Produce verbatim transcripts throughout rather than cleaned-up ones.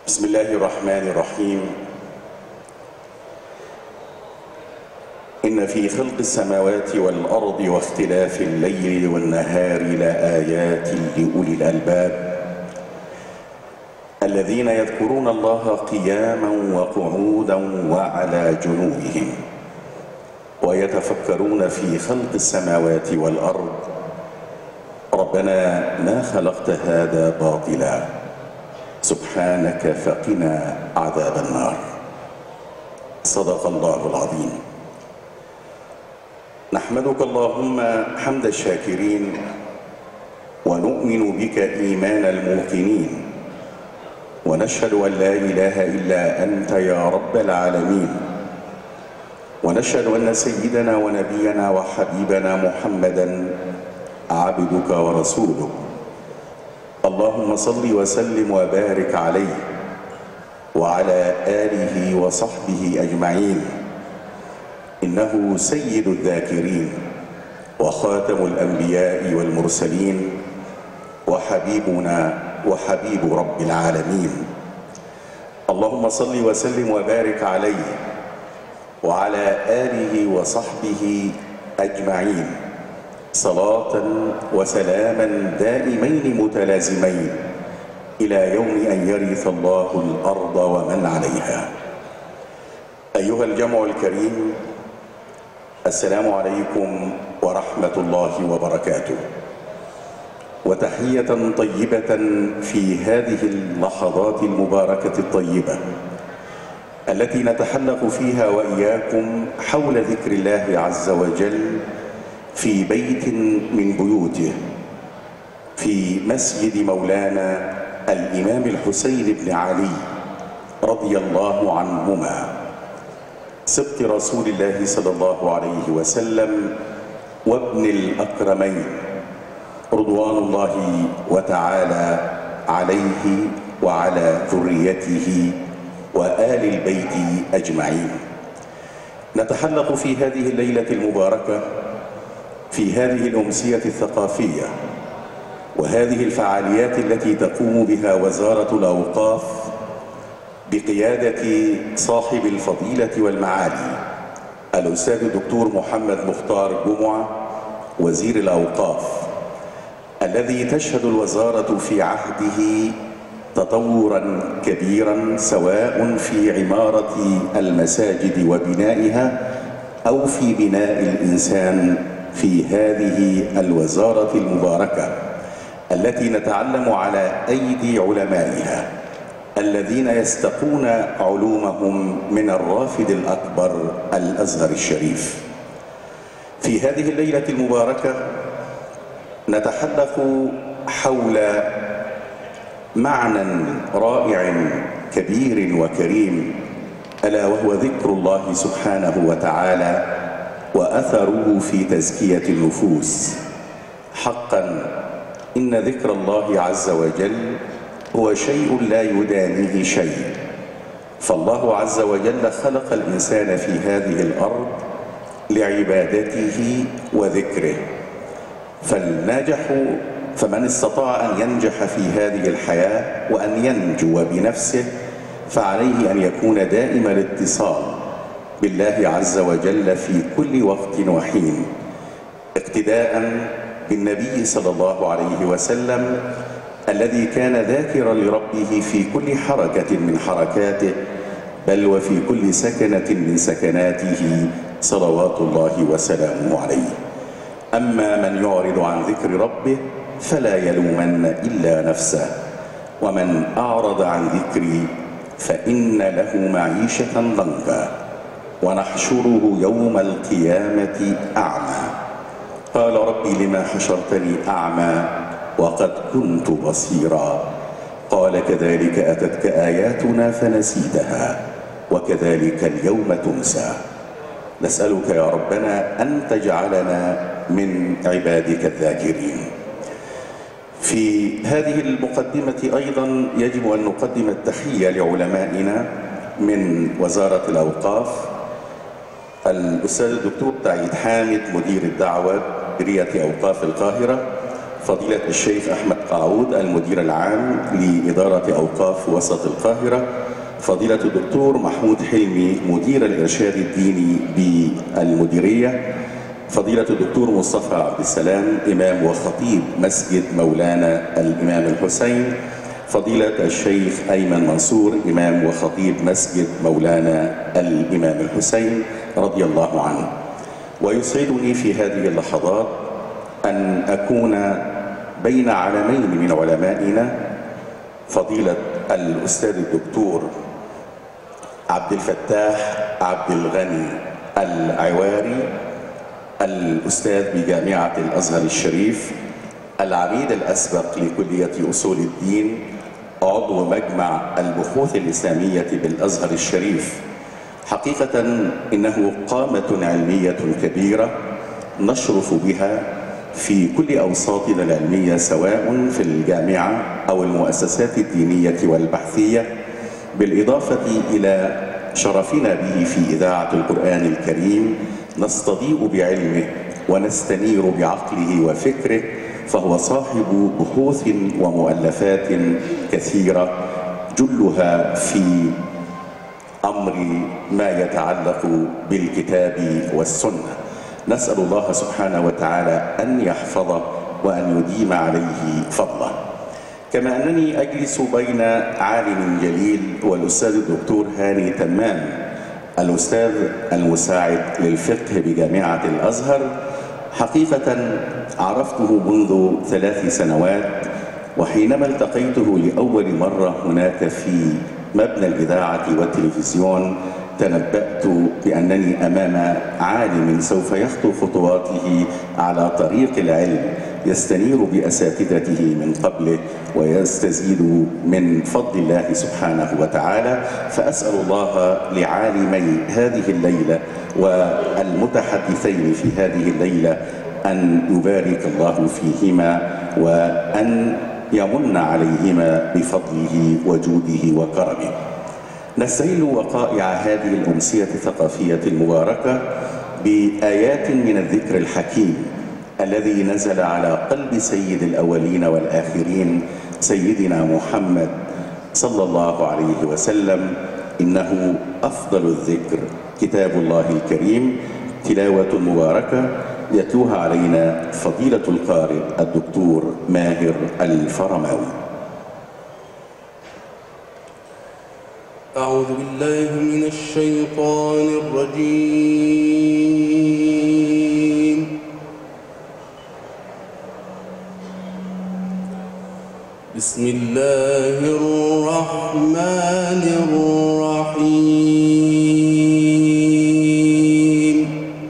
بسم الله الرحمن الرحيم. إن في خلق السماوات والأرض واختلاف الليل والنهار لآيات لأولي الألباب الذين يذكرون الله قياما وقعودا وعلى جنوبهم ويتفكرون في خلق السماوات والأرض ربنا ما خلقت هذا باطلا سبحانك فقنا عذاب النار. صدق الله العظيم. نحمدك اللهم حمد الشاكرين ونؤمن بك إيمان الموقنين ونشهد أن لا إله إلا أنت يا رب العالمين، ونشهد أن سيدنا ونبينا وحبيبنا محمدا عبدك ورسولك. اللهم صل وسلم وبارك عليه وعلى آله وصحبه أجمعين، إنه سيد الذاكرين وخاتم الأنبياء والمرسلين وحبيبنا وحبيب رب العالمين. اللهم صل وسلم وبارك عليه وعلى آله وصحبه أجمعين صلاة وسلاما دائمين متلازمين إلى يوم أن يرث الله الأرض ومن عليها. أيها الجمع الكريم، السلام عليكم ورحمة الله وبركاته، وتحية طيبة في هذه اللحظات المباركة الطيبة التي نتحلق فيها وإياكم حول ذكر الله عز وجل في بيت من بيوته، في مسجد مولانا الإمام الحسين بن علي رضي الله عنهما سبط رسول الله صلى الله عليه وسلم وابن الأكرمين رضوان الله وتعالى عليه وعلى ذريته وآل البيت أجمعين. نتحلق في هذه الليلة المباركة في هذه الأمسية الثقافية وهذه الفعاليات التي تقوم بها وزارة الأوقاف بقيادة صاحب الفضيلة والمعالي الأستاذ الدكتور محمد مختار جمعة وزير الأوقاف، الذي تشهد الوزارة في عهده تطورا كبيرا سواء في عمارة المساجد وبنائها أو في بناء الإنسان في هذه الوزارة المباركة التي نتعلم على أيدي علمائها الذين يستقون علومهم من الرافد الأكبر الأزهر الشريف. في هذه الليلة المباركة نتحدث حول معنى رائع كبير وكريم، ألا وهو ذكر الله سبحانه وتعالى وأثره في تزكية النفوس. حقا إن ذكر الله عز وجل هو شيء لا يدانيه شيء، فالله عز وجل خلق الإنسان في هذه الأرض لعبادته وذكره، فالناجح فمن استطاع أن ينجح في هذه الحياة وأن ينجو بنفسه فعليه أن يكون دائم الاتصال بالله عز وجل في كل وقت وحين، اقتداء بالنبي صلى الله عليه وسلم الذي كان ذاكرا لربه في كل حركة من حركاته بل وفي كل سكنة من سكناته صلوات الله وسلامه عليه. أما من يعرض عن ذكر ربه فلا يلومن إلا نفسه، ومن أعرض عن ذكري فإن له معيشة ضنكا ونحشره يوم القيامة أعمى. قال ربي لما حشرتني أعمى وقد كنت بصيرا. قال كذلك أتتك آياتنا فنسيتها وكذلك اليوم تنسى. نسألك يا ربنا أن تجعلنا من عبادك الذاكرين. في هذه المقدمة أيضا يجب أن نقدم التحية لعلمائنا من وزارة الأوقاف، الأستاذ الدكتور سعيد حامد مدير الدعوة برية أوقاف القاهرة، فضيلة الشيخ أحمد قاعود المدير العام لإدارة أوقاف وسط القاهرة، فضيلة الدكتور محمود حلمي مدير الإرشاد الديني بالمديرية، فضيلة الدكتور مصطفى عبد السلام إمام وخطيب مسجد مولانا الإمام الحسين، فضيلة الشيخ أيمن منصور إمام وخطيب مسجد مولانا الإمام الحسين رضي الله عنه. ويسعدني في هذه اللحظات أن أكون بين علمين من علمائنا، فضيلة الأستاذ الدكتور عبد الفتاح عبد الغني العواري، الأستاذ بجامعة الأزهر الشريف، العميد الأسبق لكلية أصول الدين، عضو مجمع البحوث الإسلامية بالأزهر الشريف. حقيقة إنه قامة علمية كبيرة نشرف بها في كل أوساطنا العلمية، سواء في الجامعة أو المؤسسات الدينية والبحثية، بالإضافة إلى شرفنا به في إذاعة القرآن الكريم. نستضيء بعلمه ونستنير بعقله وفكره، فهو صاحب بحوث ومؤلفات كثيرة، جلها في أمر ما يتعلق بالكتاب والسنة. نسأل الله سبحانه وتعالى أن يحفظه وأن يديم عليه فضله. كما أنني أجلس بين عالم جليل والأستاذ الدكتور هاني تمام، الأستاذ المساعد للفقه بجامعة الأزهر. حقيقة عرفته منذ ثلاث سنوات، وحينما التقيته لأول مرة هناك في مبنى الإذاعة والتلفزيون تنبأت بأنني أمام عالم سوف يخطو خطواته على طريق العلم، يستنير بأساتذته من قبله ويستزيد من فضل الله سبحانه وتعالى. فأسأل الله لعالمي هذه الليلة والمتحدثين في هذه الليلة أن يبارك الله فيهما وأن يمن عليهما بفضله وجوده وكرمه. نستهل وقائع هذه الأمسية الثقافية المباركة بآيات من الذكر الحكيم الذي نزل على قلب سيد الأولين والآخرين سيدنا محمد صلى الله عليه وسلم. إنه أفضل الذكر كتاب الله الكريم، تلاوة مباركة يتلوها علينا فضيلة القارئ الدكتور ماهر الفرماوي. أعوذ بالله من الشيطان الرجيم. بسم الله الرحمن الرحيم.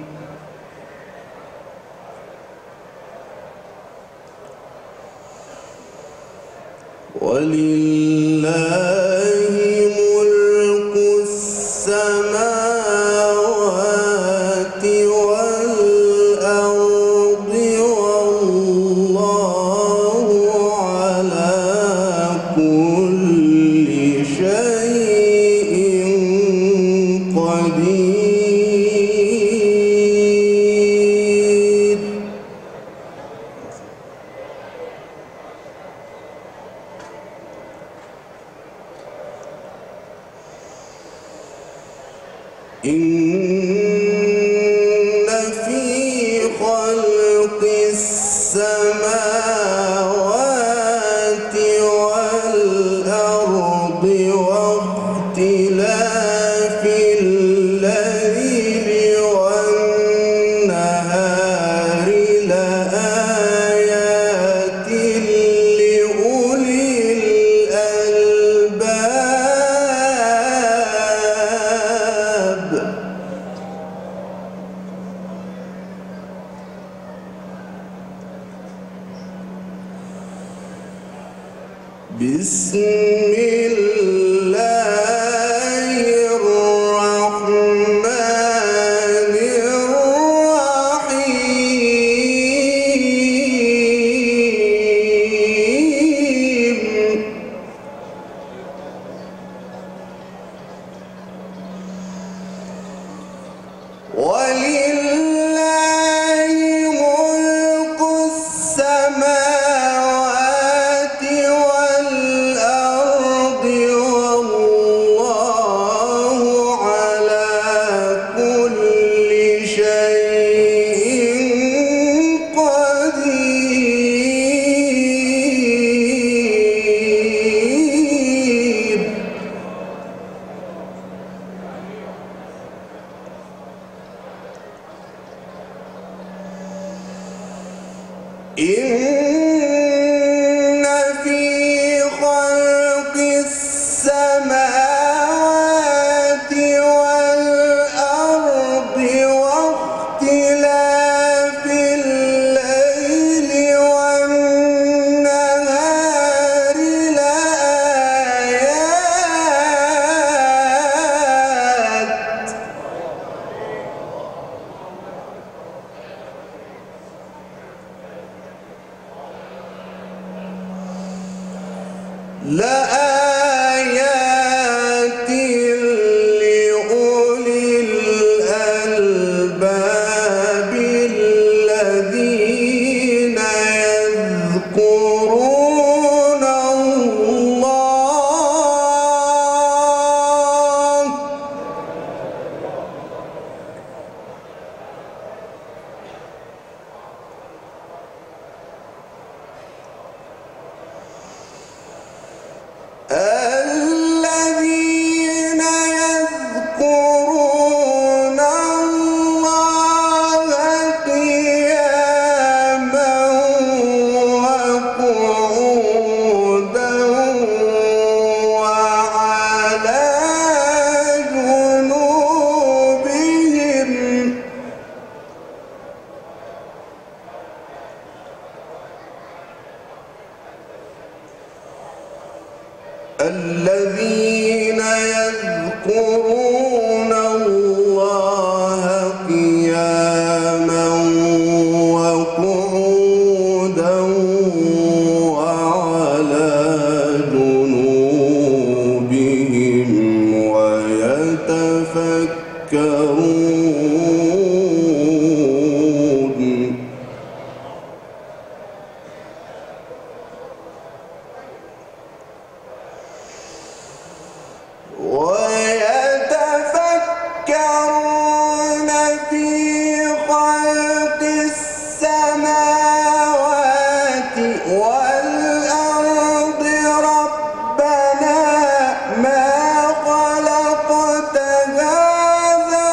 ولله إن في خلق السماوات والأرض واختلاف الليل والنهار لآيات لأولي الألباب. بسم الله الرحمن الرحيم. ولله ملك السماوات الذين يذكرون الله قياما وقعودا وعلى جنوبهم ويتفكرون ويتفكرون في خلق السماوات والأرض ربنا ما خلقت هذا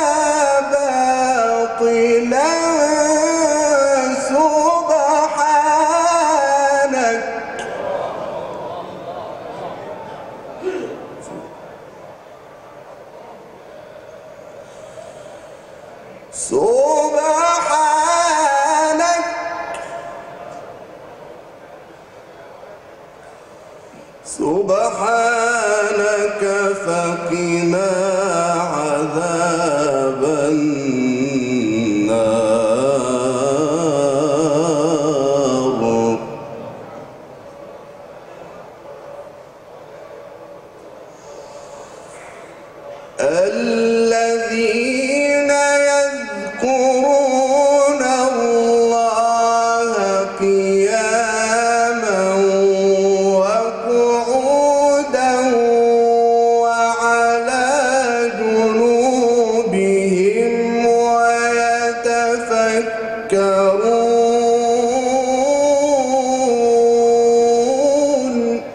باطلا سبحانك سبحانك سبحانك فقنا عذاب النار الذين يذكرون الله قياما وقعودا وعلى جنوبهم ويتفكرون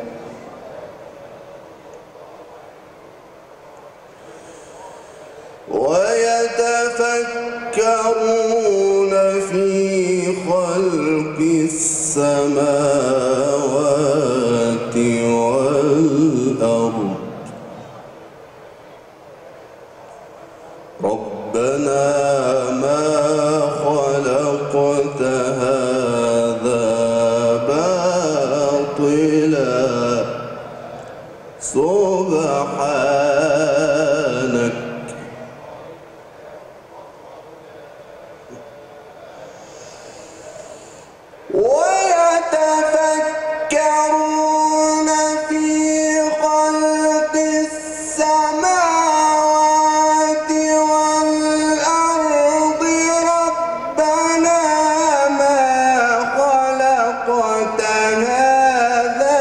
ويتفكرون في خلق السماوات والأرض ربنا ما خلقت هذا باطلا سبحانك ويتفكرون في خلق السماوات والأرض ربنا ما خلقت هذا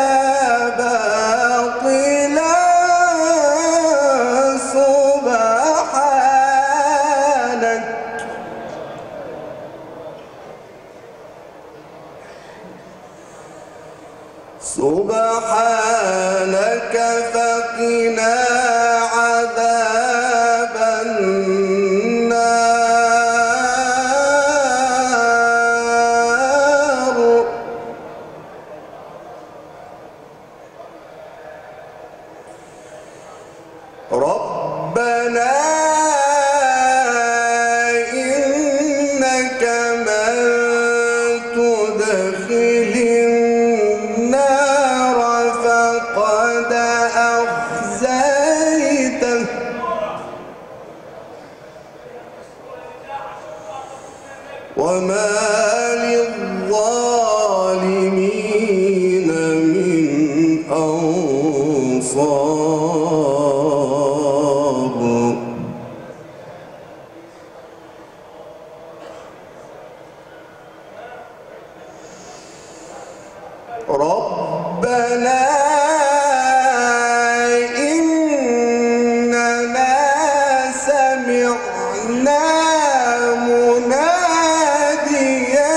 باطلا سبحانك سبحانك فقنا عذاب النار ربنا إنك من تدخل النار فقد أخزيته وما للظالمين من أنصار ربنا إننا سمعنا مناديا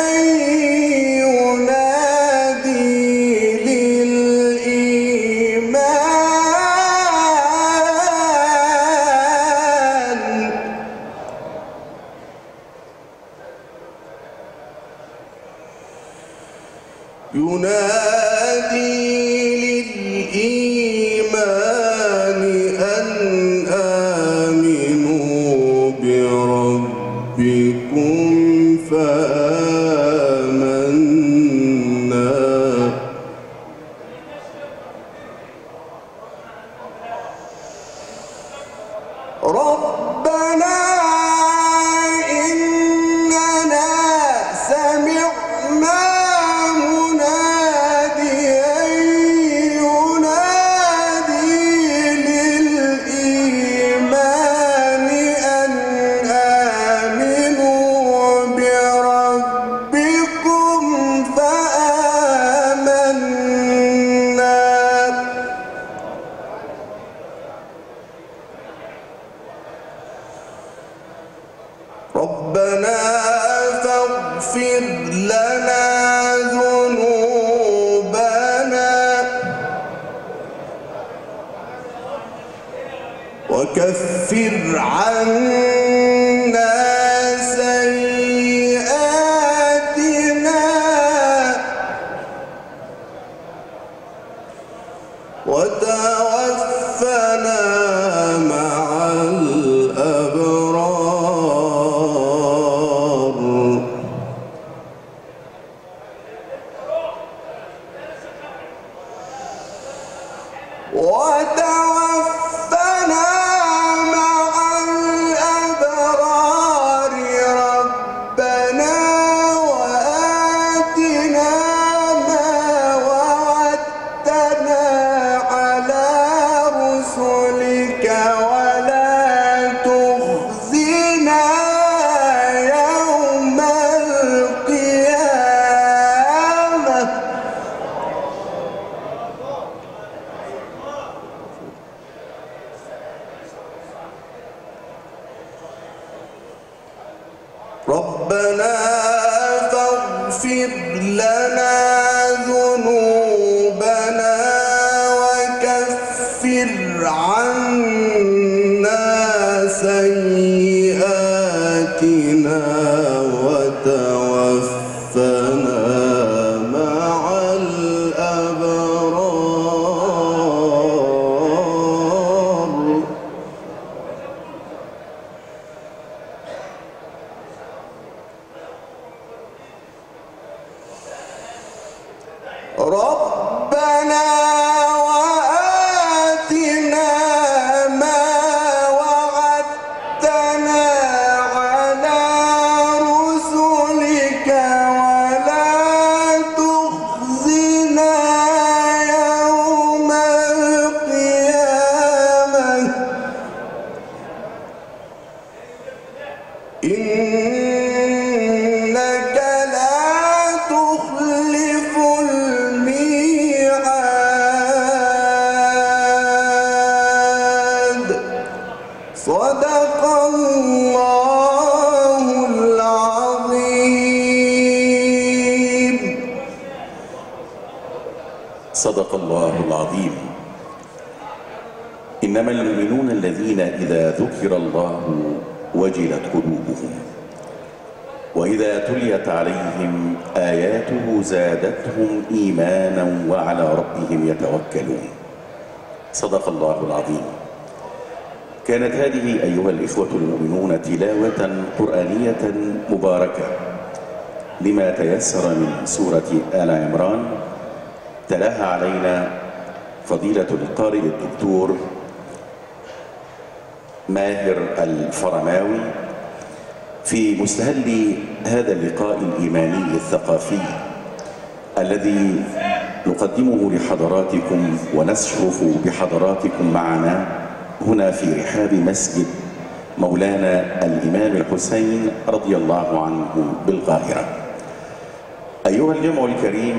ينادي للإيمان ربنا إننا سمعنا مناديا ينادي للإيمان أن آمنوا بربكم فآمنا. ربنا فاغفر لنا ذنوبنا وكفر عنا سيئاتنا وتوفنا مع الأبرار. وتوفنا مع الأبرار ربنا وآتنا ما وعدتنا على رسلك ولا تخزنا يوم القيامة. ربنا فاغفر لنا ذنوبنا وكفر عنا سيئاتنا وتوفنا مع الأبرار. ربنا وآتنا ما وعدتنا على رسلك ولا تخزنا يوم القيامة إنك لا تخلف الميعاد. صدق الله العظيم. صدق الله العظيم. إنما المؤمنون الذين إذا ذكر الله وجلت قلوبهم وإذا تليت عليهم آياته زادتهم إيمانا وعلى ربهم يتوكلون. صدق الله العظيم. كانت هذه أيها الإخوة المؤمنون تلاوة قرآنية مباركة لما تيسر من سورة آل عمران، تلاها علينا فضيلة القارئ الدكتور ماهر الفرماوي في مستهل هذا اللقاء الإيماني الثقافي الذي نقدمه لحضراتكم ونشرف بحضراتكم معنا هنا في رحاب مسجد مولانا الإمام الحسين رضي الله عنه بالقاهرة. أيها الجمع الكريم،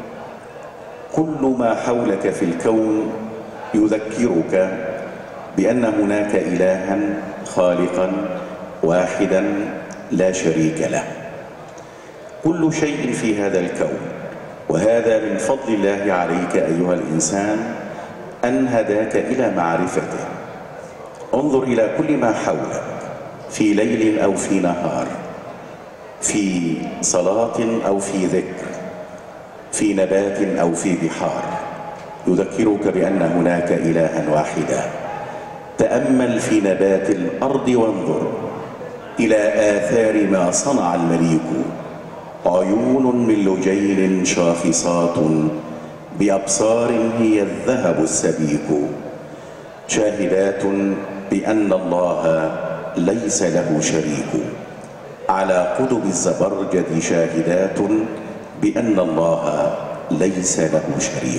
كل ما حولك في الكون يذكرك بأن هناك إلها خالقا واحدا لا شريك له. كل شيء في هذا الكون، وهذا من فضل الله عليك أيها الإنسان أن هداك إلى معرفته. انظر إلى كل ما حولك في ليل أو في نهار، في صلاة أو في ذكر، في نبات أو في بحار، يذكرك بأن هناك إلها واحدا. تأمل في نبات الأرض وانظر إلى آثار ما صنع المليك. عيون من لجين شاخصات بأبصار هي الذهب السبيك، شاهدات بأن الله ليس له شريك، على قطب الزبرجد شاهدات بأن الله ليس له شريك.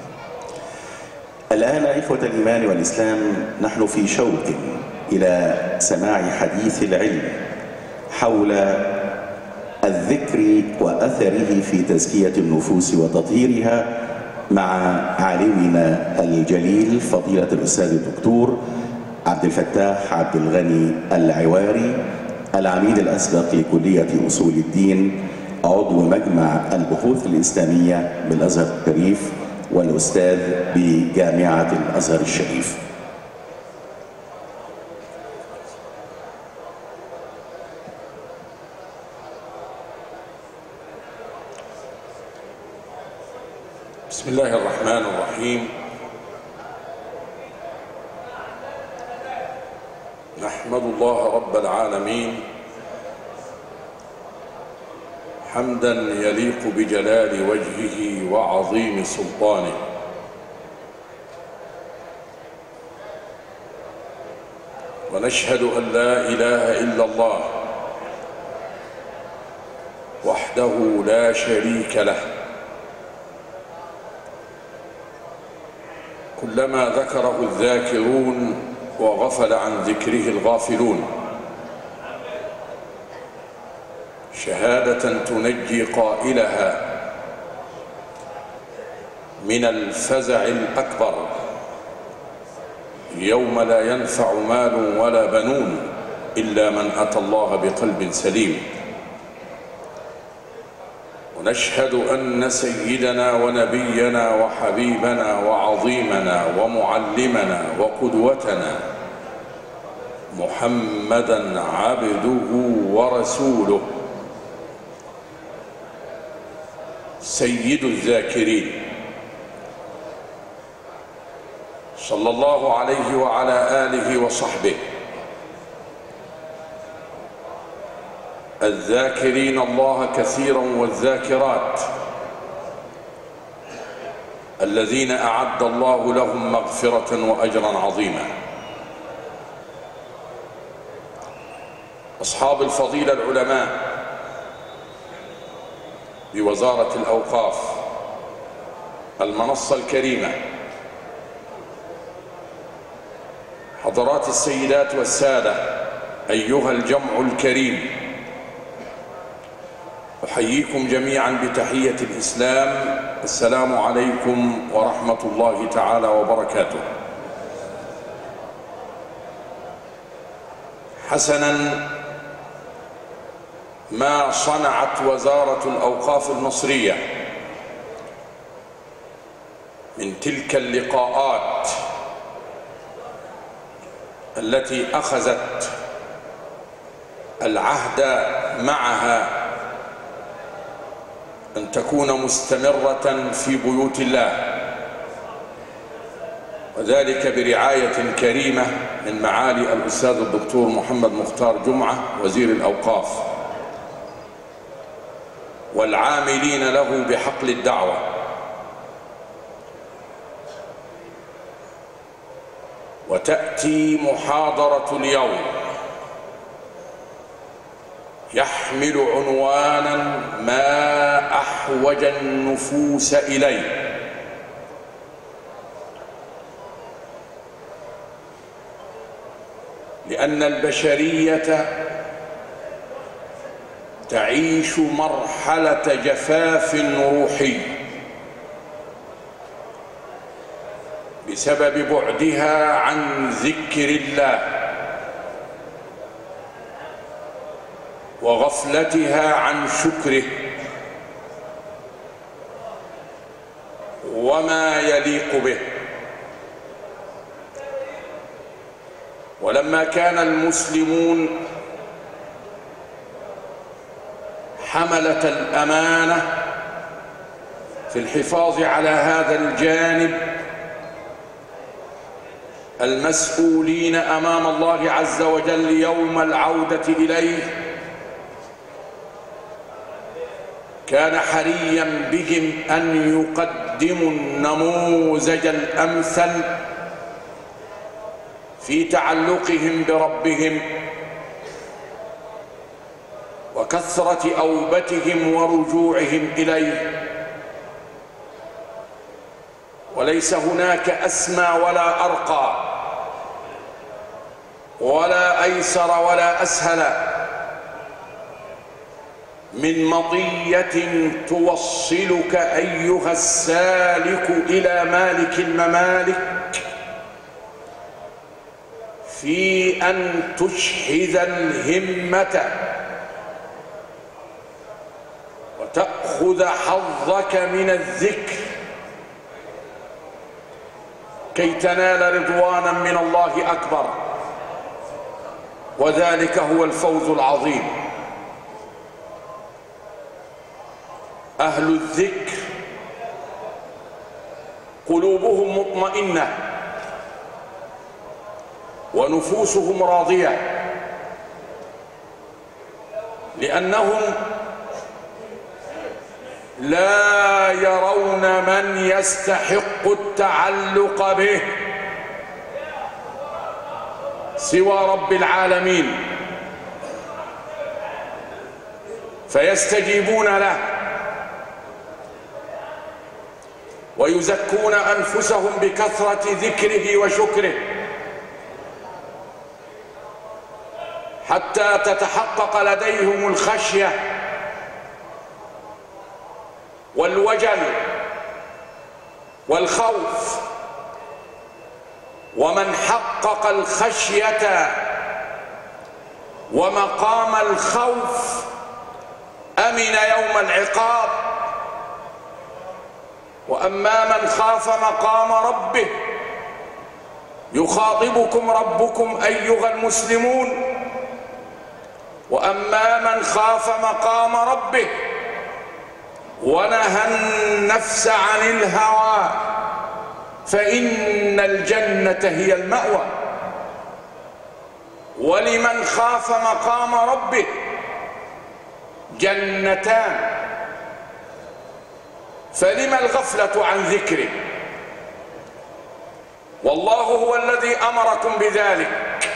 الآن إخوة الإيمان والإسلام نحن في شوق إلى سماع حديث العلم حول الذكر وأثره في تزكية النفوس وتطهيرها مع عالمنا الجليل فضيلة الأستاذ الدكتور عبد الفتاح عبد الغني العواري، العميد الأسبق لكلية أصول الدين، عضو مجمع البحوث الإسلامية بالأزهر الشريف، والأستاذ بجامعة الأزهر الشريف. بسم الله الرحمن الرحيم. نحمد الله رب العالمين حمدا يليق بجلال وجهه وعظيم سلطانه، ونشهد أن لا إله إلا الله وحده لا شريك له، كلما ذكره الذاكرون وغفل عن ذكره الغافلون، شهادة تنجي قائلها من الفزع الأكبر يوم لا ينفع مال ولا بنون إلا من أتى الله بقلب سليم. ونشهد أن سيدنا ونبينا وحبيبنا وعظيمنا ومعلمنا وقدوتنا محمدًا عبده ورسوله سيد الذاكرين صلى الله عليه وعلى آله وصحبه، الذاكرين الله كثيرا والذاكرات، الذين أعد الله لهم مغفرة وأجرا عظيما. أصحاب الفضيلة العلماء بوزارة الأوقاف، المنصة الكريمة، حضرات السيدات والسادة، أيها الجمع الكريم، أحييكم جميعا بتحية الإسلام، السلام عليكم ورحمة الله تعالى وبركاته. حسنا ما صنعت وزارة الأوقاف المصرية من تلك اللقاءات التي أخذت العهد معها أن تكون مستمرة في بيوت الله، وذلك برعاية كريمة من معالي الأستاذ الدكتور محمد مختار جمعة وزير الأوقاف والعاملين له بحقل الدعوة. وتأتي محاضرة اليوم يحمل عنوانا ما أحوج النفوس إليه، لأن البشرية تعيش مرحلة جفاف روحي بسبب بعدها عن ذكر الله وغفلتها عن شكره وما يليق به. ولما كان المسلمون حملة الأمانة في الحفاظ على هذا الجانب المسؤولين أمام الله عز وجل يوم العودة إليه، كان حريا بهم أن يقدموا النموذج الأمثل في تعلقهم بربهم وكثرة أوبتهم ورجوعهم إليه، وليس هناك أسمى ولا أرقى ولا أيسر ولا أسهل من مطية توصلك أيها السالك إلى مالك الممالك في أن تشحذ الهمة وتأخذ حظك من الذكر كي تنال رضوانا من الله أكبر، وذلك هو الفوز العظيم. أهل الذكر قلوبهم مطمئنة ونفوسهم راضية، لأنهم لا يرون من يستحق التعلق به سوى رب العالمين، فيستجيبون له ويزكون أنفسهم بكثرة ذكره وشكره حتى تتحقق لديهم الخشية والوجل والخوف. ومن حقق الخشية ومقام الخوف أمن يوم العقاب. وأما من خاف مقام ربه يخاطبكم ربكم أيها المسلمون، وأما من خاف مقام ربه ونهى النفس عن الهوى فإن الجنة هي المأوى. ولمن خاف مقام ربه جنتان، فلما الغفلة عن ذكره؟ والله هو الذي أمركم بذلك،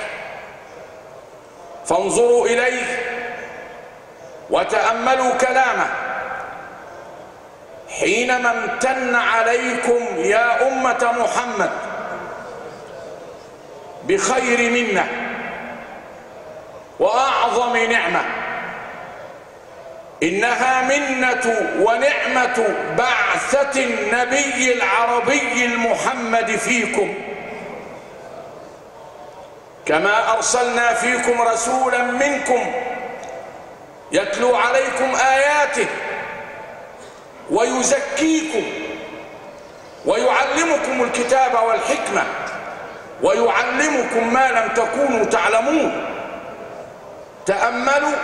فانظروا إليه وتأملوا كلامه حينما امتن عليكم يا أمة محمد بخير منة وأعظم نعمة، إنها منة ونعمة بعثة النبي العربي المحمد فيكم، كما أرسلنا فيكم رسولا منكم يتلو عليكم آياته ويزكيكم ويعلمكم الكتاب والحكمة ويعلمكم ما لم تكونوا تعلمون. تأملوا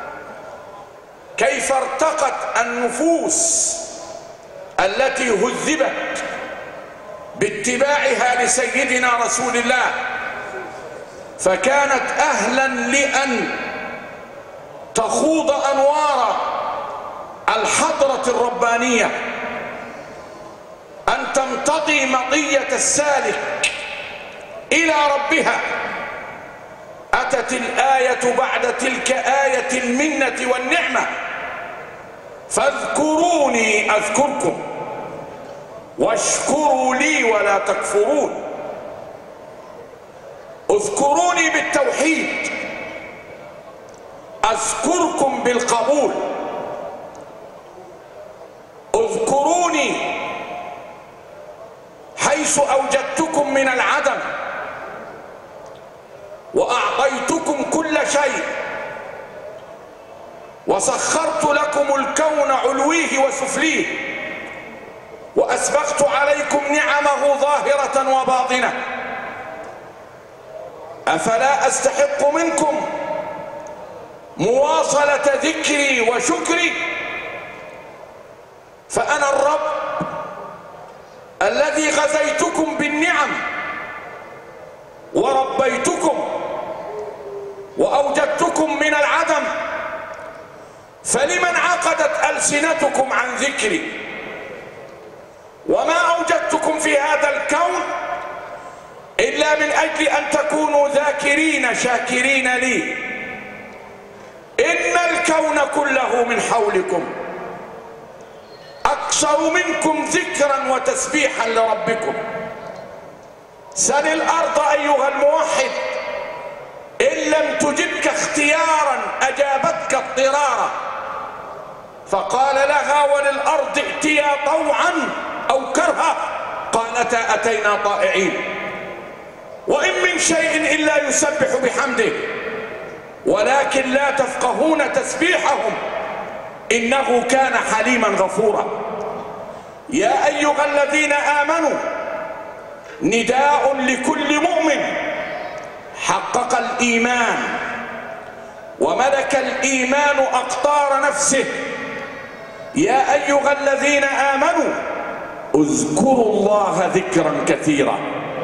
كيف ارتقت النفوس التي هذبت باتباعها لسيدنا رسول الله، فكانت أهلا لأن تخوض أنوار الحضرة الربانية، أن تمتضي مطية السالك إلى ربها. أتت الآية بعد تلك آية المنة والنعمة: فاذكروني أذكركم واشكروا لي ولا تكفرون. اذكروني بالتوحيد أذكركم بالقبول، اذكروني حيث أوجدتكم من العدم وأعطيتكم كل شيء وسخرت لكم الكون علويه وسفليه وأسبغت عليكم نعمه ظاهرة وباطنة. أفلا أستحق منكم مواصلة ذكري وشكري؟ فأنا الرب الذي غزيتكم بالنعم وربيتكم وأوجدتكم من العدم، فلمن عقدت ألسنتكم عن ذكري؟ وما أوجدتكم في هذا الكون إلا من أجل أن تكونوا ذاكرين شاكرين لي. إن الكون كله من حولكم أكثر منكم ذكرا وتسبيحا لربكم. سل الأرض أيها الموحد، إن لم تجبك اختيارا أجابتك اضطرارا. فقال لها وللأرض ائتيا طوعا أو كرها، قالتا أتينا طائعين. وإن من شيء إلا يسبح بحمده ولكن لا تفقهون تسبيحهم إنه كان حليما غفورا. يا أيها الذين آمنوا، نداء لكل مؤمن حقق الإيمان وملك الإيمان أقطار نفسه. يا أيها الذين آمنوا اذكروا الله ذكرا كثيرا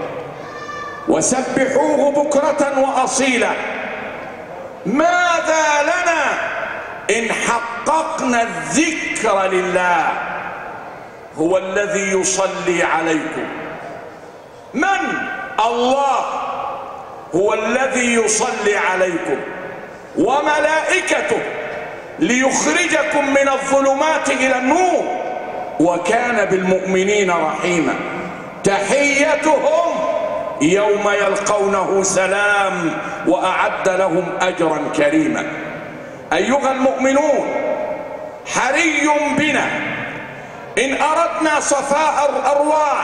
وسبحوه بكرة وأصيلا. ماذا لنا إن حققنا الذكر لله؟ هو الذي يصلي عليكم. من؟ الله هو الذي يصلي عليكم وملائكته ليخرجكم من الظلمات إلى النور، وكان بالمؤمنين رحيما. تحيتهم يوم يلقونه سلام وأعد لهم أجرا كريما. أيها المؤمنون، حري بنا إن أردنا صفاء الأرواح،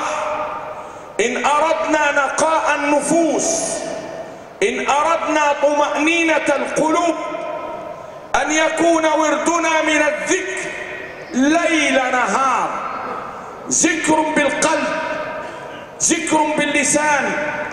إن أردنا نقاء النفوس، إن أردنا طمأنينة القلوب، أن يكون وردنا من الذكر ليل نهار. ذكر بالقلب، ذكر باللسان،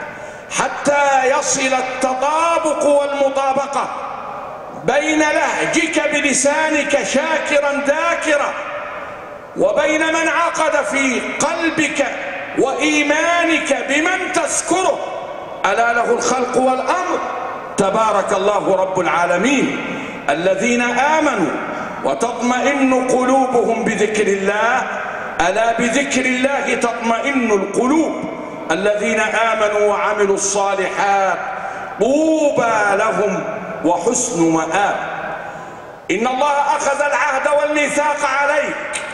حتى يصل التطابق والمطابقة بين لهجك بلسانك شاكرا ذاكرا وبين من عقد في قلبك وإيمانك بمن تذكره. ألا له الخلق والأمر، تبارك الله رب العالمين. الذين آمنوا وتطمئن قلوبهم بذكر الله، ألا بذكر الله تطمئن القلوب. الذين آمنوا وعملوا الصالحات طوبى لهم وحسن مآب. إن الله أخذ العهد والميثاق عليك،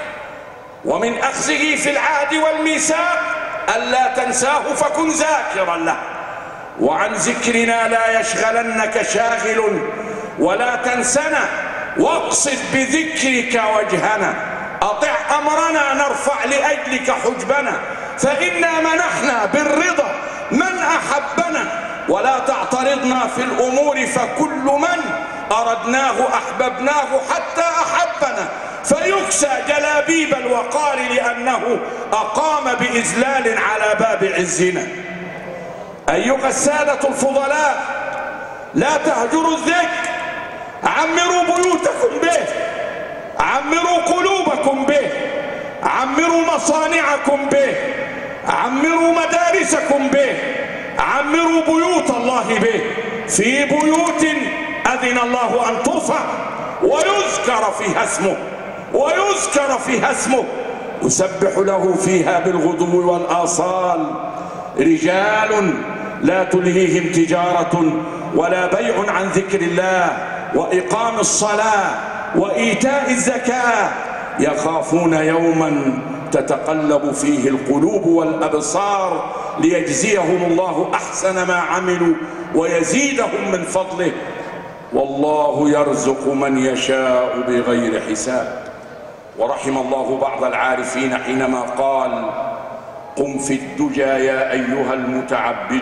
ومن أخذه في العهد والميثاق ألا تنساه فكن ذاكرا له. وعن ذكرنا لا يشغلنك شاغل ولا تنسنا، واقصد بذكرك وجهنا. أطع أمرنا نرفع لأجلك حجبنا، فإنا منحنا بالرضا من أحبنا. ولا تعترضنا في الأمور، فكل من أردناه أحببناه حتى أحبنا. فيكسى جلابيب الوقار لأنه أقام بإذلال على باب عزنا. أيها السادة الفضلاء، لا تهجروا الذكر، عمروا بيوتكم به، عمروا قلوبكم به، عمروا مصانعكم به، عمروا مدارسكم به، عمروا بيوت الله به. في بيوت أذن الله أن ترفع ويذكر فيها اسمه، ويذكر فيها اسمه يسبح له فيها بالغدو والآصال. رجال لا تلهيهم تجارة ولا بيع عن ذكر الله وإقام الصلاة وإيتاء الزكاة، يخافون يوما تتقلب فيه القلوب والأبصار ليجزيهم الله أحسن ما عملوا ويزيدهم من فضله. والله يرزق من يشاء بغير حساب. ورحم الله بعض العارفين حينما قال: قم في الدجى يا أيها المتعبد،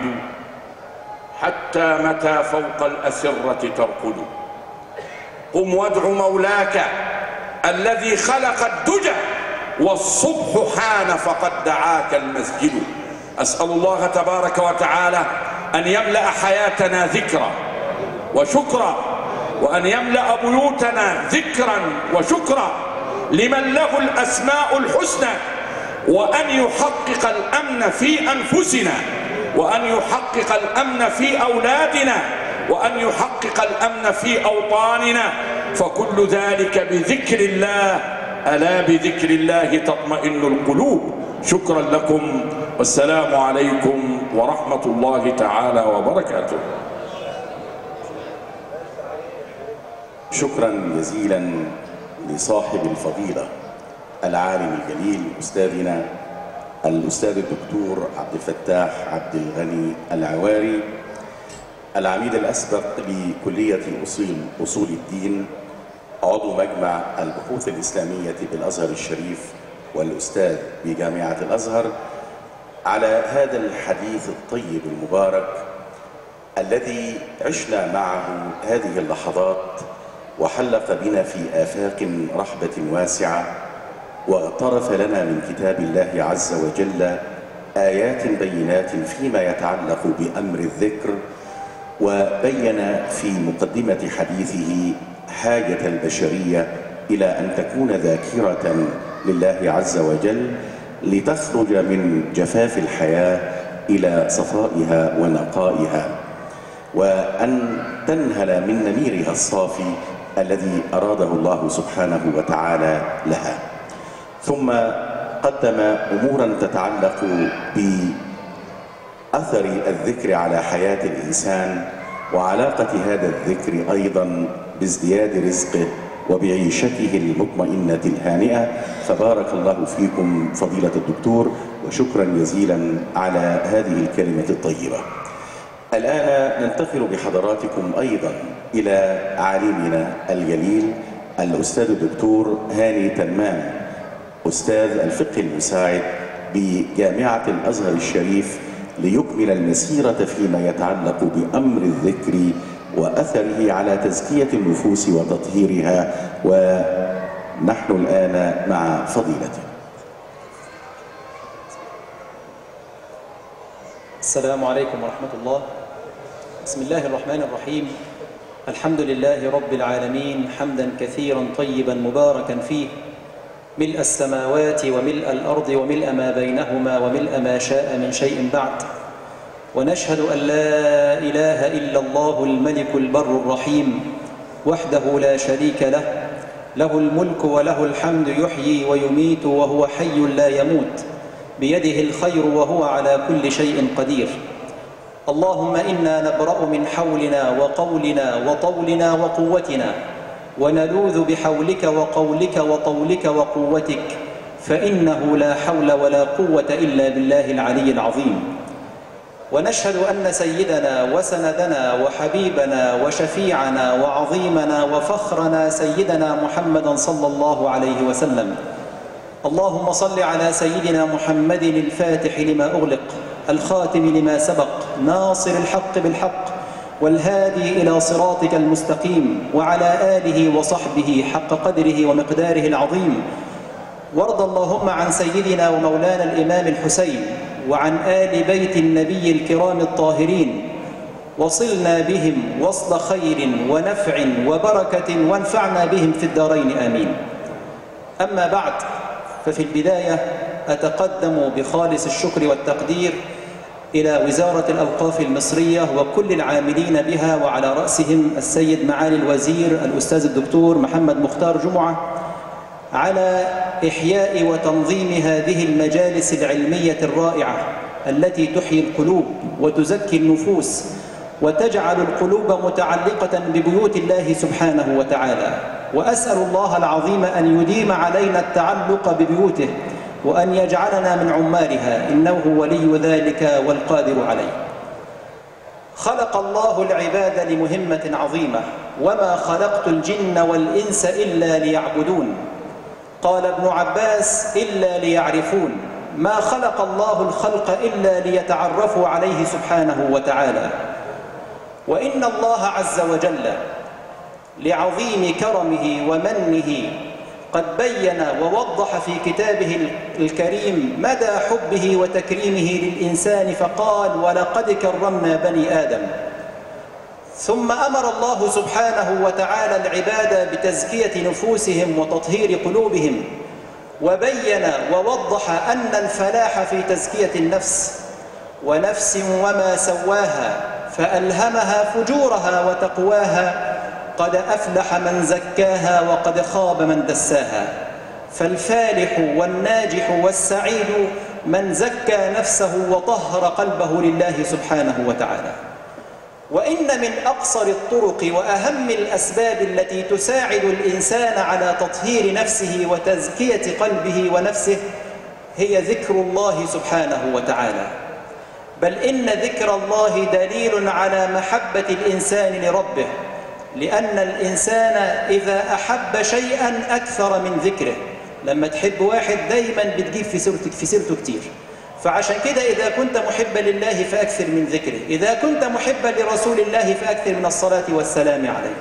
حتى متى فوق الأسرة ترقد. قم وادع مولاك الذي خلق الدجى، والصبح حان فقد دعاك المسجد. أسأل الله تبارك وتعالى أن يملأ حياتنا ذكرا وشكرا، وأن يملأ بيوتنا ذكرا وشكرا لمن له الأسماء الحسنى، وأن يحقق الأمن في أنفسنا، وأن يحقق الأمن في أولادنا، وأن يحقق الأمن في أوطاننا. فكل ذلك بذكر الله. ألا بذكر الله تطمئن القلوب. شكرا لكم، والسلام عليكم ورحمة الله تعالى وبركاته. شكرا جزيلا لصاحب الفضيلة العالم الجليل أستاذنا الأستاذ الدكتور عبد الفتاح عبد الغني العواري، العميد الأسبق لكلية أصول أصول الدين، عضو مجمع البحوث الإسلامية بالأزهر الشريف والأستاذ بجامعة الأزهر، على هذا الحديث الطيب المبارك الذي عشنا معه هذه اللحظات، وحلق بنا في آفاق رحبة واسعة، واغترف لنا من كتاب الله عز وجل آيات بينات فيما يتعلق بأمر الذكر، وبين في مقدمة حديثه حاجة البشرية إلى أن تكون ذاكرة لله عز وجل لتخرج من جفاف الحياة إلى صفائها ونقائها، وأن تنهل من نميرها الصافي الذي أراده الله سبحانه وتعالى لها. ثم قدم أمورا تتعلق بأثر الذكر على حياة الإنسان، وعلاقة هذا الذكر أيضا بازدياد رزقه وبعيشته المطمئنة الهانئة. فبارك الله فيكم فضيلة الدكتور، وشكرا جزيلا على هذه الكلمة الطيبة. الآن ننتقل بحضراتكم أيضا إلى عالمنا الجليل الأستاذ الدكتور هاني تمام، أستاذ الفقه المساعد بجامعة الأزهر الشريف، ليكمل المسيرة فيما يتعلق بأمر الذكر وأثره على تزكية النفوس وتطهيرها، ونحن الآن مع فضيلته. السلام عليكم ورحمة الله. بسم الله الرحمن الرحيم. الحمد لله رب العالمين، حمدا كثيرا طيبا مباركا فيه، ملء السماوات وملء الأرض وملء ما بينهما وملء ما شاء من شيء بعد. ونشهد أن لا إله إلا الله الملك البر الرحيم وحده لا شريك له، له الملك وله الحمد، يحيي ويميت وهو حي لا يموت، بيده الخير وهو على كل شيء قدير. اللهم إنا نبرأ من حولنا وقولنا وطولنا وقوتنا، ونلوذ بحولك وقولك وطولك وقوتك، فإنه لا حول ولا قوة إلا بالله العلي العظيم. ونشهد أن سيدنا وسندنا وحبيبنا وشفيعنا وعظيمنا وفخرنا سيدنا محمدا صلى الله عليه وسلم. اللهم صل على سيدنا محمد الفاتح لما أغلق، الخاتم لما سبق، ناصر الحق بالحق، والهادي إلى صراطك المستقيم، وعلى آله وصحبه حق قدره ومقداره العظيم. وارض اللهم عن سيدنا ومولانا الإمام الحسين، وعن آل بيت النبي الكرام الطاهرين، وصلنا بهم وصل خير ونفع وبركة، وانفعنا بهم في الدارين آمين. أما بعد، ففي البداية أتقدم بخالص الشكر والتقدير إلى وزارة الأوقاف المصرية وكل العاملين بها، وعلى رأسهم السيد معالي الوزير الأستاذ الدكتور محمد مختار جمعة، على إحياء وتنظيم هذه المجالس العلمية الرائعة التي تحيي القلوب وتزكي النفوس وتجعل القلوب متعلقة ببيوت الله سبحانه وتعالى. وأسأل الله العظيم أن يديم علينا التعلق ببيوته، وأن يجعلنا من عمارها، إنه ولي ذلك والقادر عليه. خلق الله العباد لمهمة عظيمة، وما خلقت الجن والإنس إلا ليعبدون. قال ابن عباس: إلا ليعرفون. ما خلق الله الخلق إلا ليتعرفوا عليه سبحانه وتعالى. وإن الله عز وجل لعظيم كرمه ومنه قد بين ووضح في كتابه الكريم مدى حبه وتكريمه للإنسان، فقال: ولقد كرمنا بني آدم. ثم أمر الله سبحانه وتعالى العباد بتزكية نفوسهم وتطهير قلوبهم، وبين ووضح أن الفلاح في تزكية النفس، ونفس وما سواها فألهمها فجورها وتقواها، قد أفلح من زكاها وقد خاب من دساها. فالفالح والناجح والسعيد من زكى نفسه وطهر قلبه لله سبحانه وتعالى. وإن من أقصر الطرق وأهم الأسباب التي تساعد الإنسان على تطهير نفسه وتزكية قلبه ونفسه هي ذكر الله سبحانه وتعالى. بل إن ذكر الله دليل على محبة الإنسان لربه، لأن الإنسان إذا أحب شيئا أكثر من ذكره. لما تحب واحد دايما بتجيب في سيرته في سيرته كتير. فعشان كده إذا كنت محبا لله فأكثر من ذكره، إذا كنت محبا لرسول الله فأكثر من الصلاة والسلام عليه.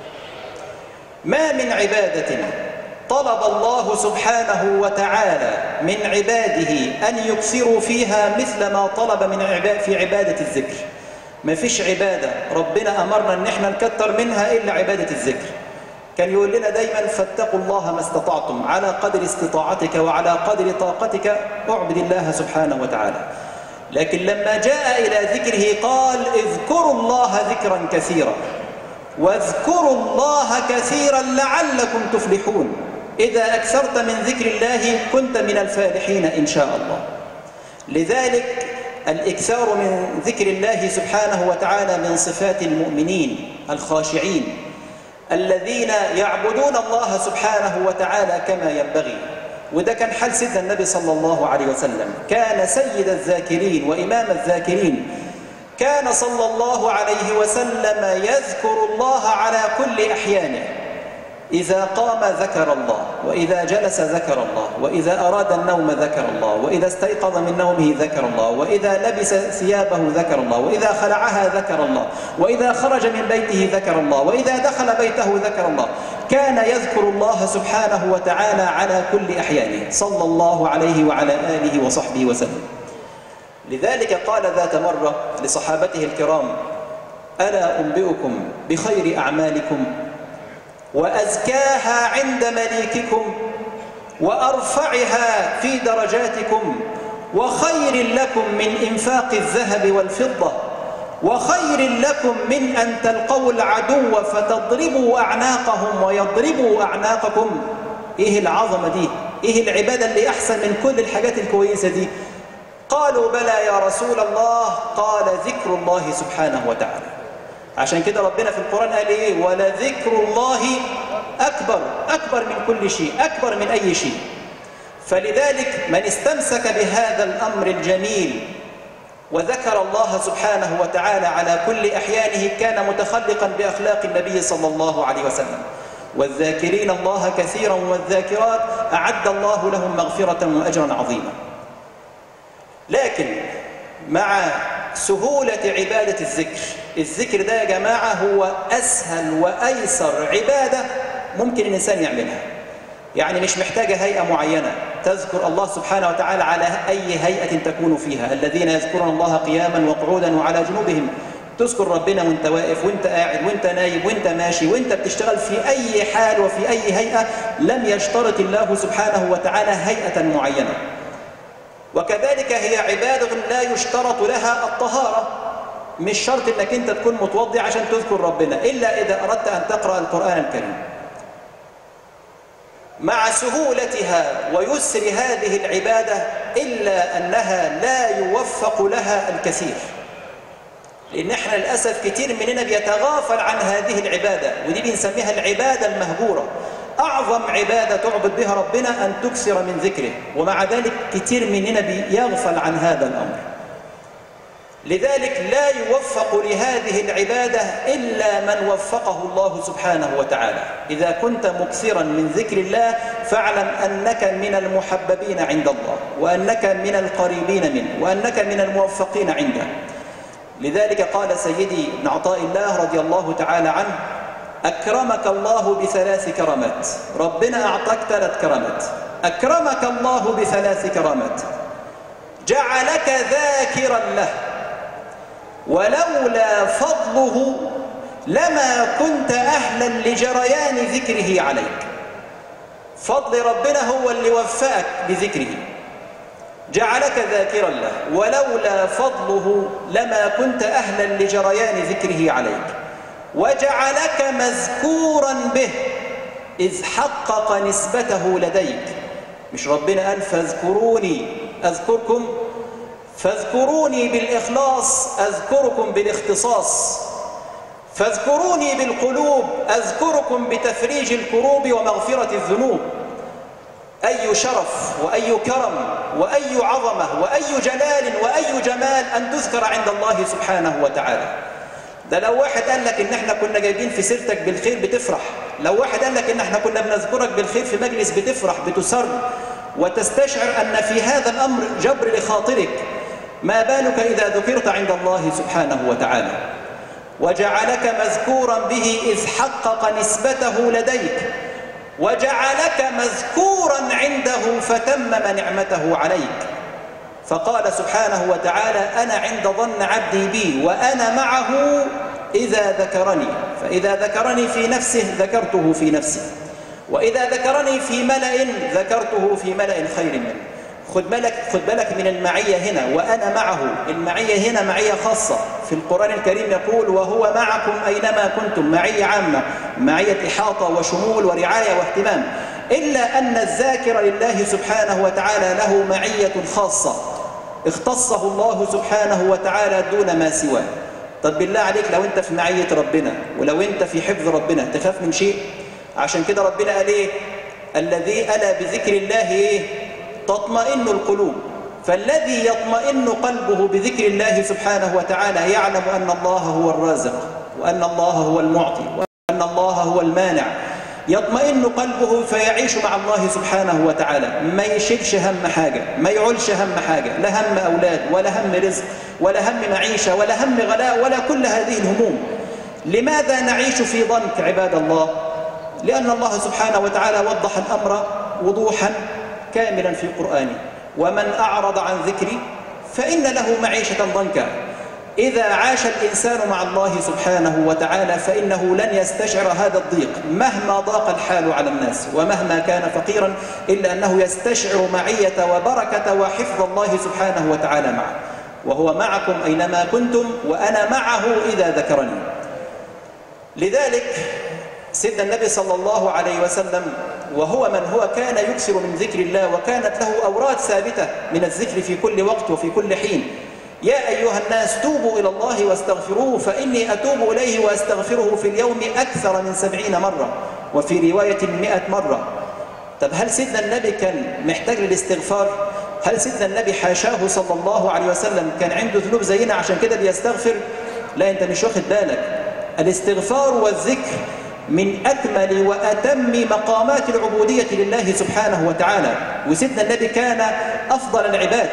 ما من عبادة طلب الله سبحانه وتعالى من عباده أن يكثروا فيها مثل ما طلب من عباد في عبادة الذكر. ما فيش عبادة ربنا أمرنا أن احنا نكتر منها إلا عبادة الذكر. كان يقول لنا دايما فاتقوا الله ما استطعتم، على قدر استطاعتك وعلى قدر طاقتك اعبد الله سبحانه وتعالى. لكن لما جاء إلى ذكره قال اذكروا الله ذكرا كثيرا، واذكروا الله كثيرا لعلكم تفلحون. إذا أكثرت من ذكر الله كنت من الفالحين إن شاء الله. لذلك الإكثار من ذكر الله سبحانه وتعالى من صفات المؤمنين الخاشعين الذين يعبدون الله سبحانه وتعالى كما ينبغي. وده كان حال سيدنا النبي صلى الله عليه وسلم، كان سيد الذاكرين وإمام الذاكرين. كان صلى الله عليه وسلم يذكر الله على كل أحيانه. إذا قام ذكر الله، وإذا جلس ذكر الله، وإذا أراد النوم ذكر الله، وإذا استيقظ من نومه ذكر الله، وإذا لبس ثيابه ذكر الله، وإذا خلعها ذكر الله، وإذا خرج من بيته ذكر الله، وإذا دخل بيته ذكر الله. كان يذكر الله سبحانه وتعالى على كل أحيانه صلى الله عليه وعلى آله وصحبه وسلم. لذلك قال ذات مرة لصحابته الكرام: ألا أنبئكم بخير أعمالكم وأزكاها عند مليككم وأرفعها في درجاتكم وخير لكم من إنفاق الذهب والفضة وخير لكم من أن تلقوا العدو فتضربوا أعناقهم ويضربوا أعناقكم. إيه العظمة دي؟ إيه العبادة اللي أحسن من كل الحاجات الكويسة دي؟ قالوا بلى يا رسول الله. قال ذكر الله سبحانه وتعالى. عشان كده ربنا في القرآن قال إيه؟ ولذكر الله أكبر، أكبر من كل شيء، أكبر من أي شيء. فلذلك من استمسك بهذا الأمر الجميل وذكر الله سبحانه وتعالى على كل أحيانه كان متخلقا بأخلاق النبي صلى الله عليه وسلم. والذاكرين الله كثيرا والذاكرات أعد الله لهم مغفرة وأجرا عظيما. لكن مع سهولة عبادة الذكر، الذكر ده يا جماعة هو أسهل وأيسر عبادة ممكن الإنسان يعملها. يعني مش محتاجة هيئة معينة تذكر الله سبحانه وتعالى على أي هيئة تكون فيها. الذين يذكرون الله قياما وقعودا وعلى جنوبهم. تذكر ربنا وانت واقف وانت قاعد وانت نايم وانت ماشي وانت بتشتغل في أي حال وفي أي هيئة. لم يشترط الله سبحانه وتعالى هيئة معينة. وكذلك هي عبادة لا يشترط لها الطهارة. مش شرط انك انت تكون متوضئ عشان تذكر ربنا إلا إذا أردت أن تقرأ القرآن الكريم. مع سهولتها ويسر هذه العبادة إلا أنها لا يوفق لها الكثير. لأن احنا للأسف كتير مننا بيتغافل عن هذه العبادة، ودي بنسميها العبادة المهجورة. أعظم عبادة تعبد بها ربنا أن تكثر من ذكره، ومع ذلك كتير مننا بيغفل عن هذا الأمر. لذلك لا يوفق لهذه العبادة إلا من وفقه الله سبحانه وتعالى. إذا كنت مكثرا من ذكر الله فاعلم أنك من المحببين عند الله، وأنك من القريبين منه، وأنك من الموفقين عنده. لذلك قال سيدي ابن عطاء الله رضي الله تعالى عنه: أكرمك الله بثلاث كرامات. ربنا أعطاك ثلاث كرامات. أكرمك الله بثلاث كرامات: جعلك ذاكرا له، ولولا فضله لما كنت أهلا لجريان ذكره عليك. فضل ربنا هو اللي وفقك بذكره. جعلك ذاكرا له، ولولا فضله لما كنت أهلا لجريان ذكره عليك. وجعلك مذكورا به إذ حقق نسبته لديك. مش ربنا قال فاذكروني أذكركم فاذكروني بالإخلاص أذكركم بالاختصاص، فاذكروني بالقلوب أذكركم بتفريج الكروب ومغفرة الذنوب. أي شرف وأي كرم وأي عظمة وأي جلال وأي جمال أن تذكر عند الله سبحانه وتعالى. ده لو واحد قال لك إن احنا كنا جايبين في سيرتك بالخير بتفرح، لو واحد قال لك إن احنا كنا بنذكرك بالخير في مجلس بتفرح بتسر وتستشعر أن في هذا الأمر جبر لخاطرك، ما بالك إذا ذكرت عند الله سبحانه وتعالى وجعلك مذكورا به إذ حقق نسبته لديك، وجعلك مذكورا عنده فتمم نعمته عليك. فقال سبحانه وتعالى أنا عند ظن عبدي بي وأنا معه إذا ذكرني، فإذا ذكرني في نفسه ذكرته في نفسي، وإذا ذكرني في ملأ ذكرته في ملأ خير منه. خد بالك خد بالك من المعية هنا، وأنا معه. المعية هنا معية خاصة. في القرآن الكريم يقول وهو معكم أينما كنتم، معية عامة، معية إحاطة وشمول ورعاية واهتمام. إلا أن الذاكر لله سبحانه وتعالى له معية خاصة اختصه الله سبحانه وتعالى دون ما سواه. طب بالله عليك لو أنت في معية ربنا ولو أنت في حفظ ربنا تخاف من شيء؟ عشان كده ربنا قال إيه؟ الذي ألا بذكر الله إيه؟ تطمئن القلوب. فالذي يطمئن قلبه بذكر الله سبحانه وتعالى يعلم أن الله هو الرازق، وأن الله هو المعطي، وأن الله هو المانع. يطمئن قلبه فيعيش مع الله سبحانه وتعالى، ما يشيلش هم حاجة، ما يعولش هم حاجة، لا هم أولاد ولا هم رزق ولا هم معيشة ولا هم غلاء ولا كل هذه الهموم. لماذا نعيش في ضنك عباد الله؟ لأن الله سبحانه وتعالى وضح الأمر وضوحا كاملا في قرآنه. ومن أعرض عن ذكري فإن له معيشة ضنكا. إذا عاش الإنسان مع الله سبحانه وتعالى فإنه لن يستشعر هذا الضيق مهما ضاق الحال على الناس ومهما كان فقيرا، إلا أنه يستشعر معية وبركة وحفظ الله سبحانه وتعالى معه. وهو معكم أينما كنتم وأنا معه إذا ذكرني. لذلك سيدنا النبي صلى الله عليه وسلم وهو من هو كان يكثر من ذكر الله، وكانت له أوراد ثابتة من الذكر في كل وقت وفي كل حين. يا أيها الناس توبوا إلى الله واستغفروه فإني أتوب إليه وأستغفره في اليوم أكثر من سبعين مرة، وفي رواية مئة مرة. طب هل سيدنا النبي كان محتاج للاستغفار؟ هل سيدنا النبي حاشاه صلى الله عليه وسلم كان عنده ذنوب زينا عشان كده بيستغفر؟ لا، أنت مش واخد بالك. الاستغفار والذكر من أكمل وأتم مقامات العبودية لله سبحانه وتعالى، وسيدنا النبي كان أفضل العباد.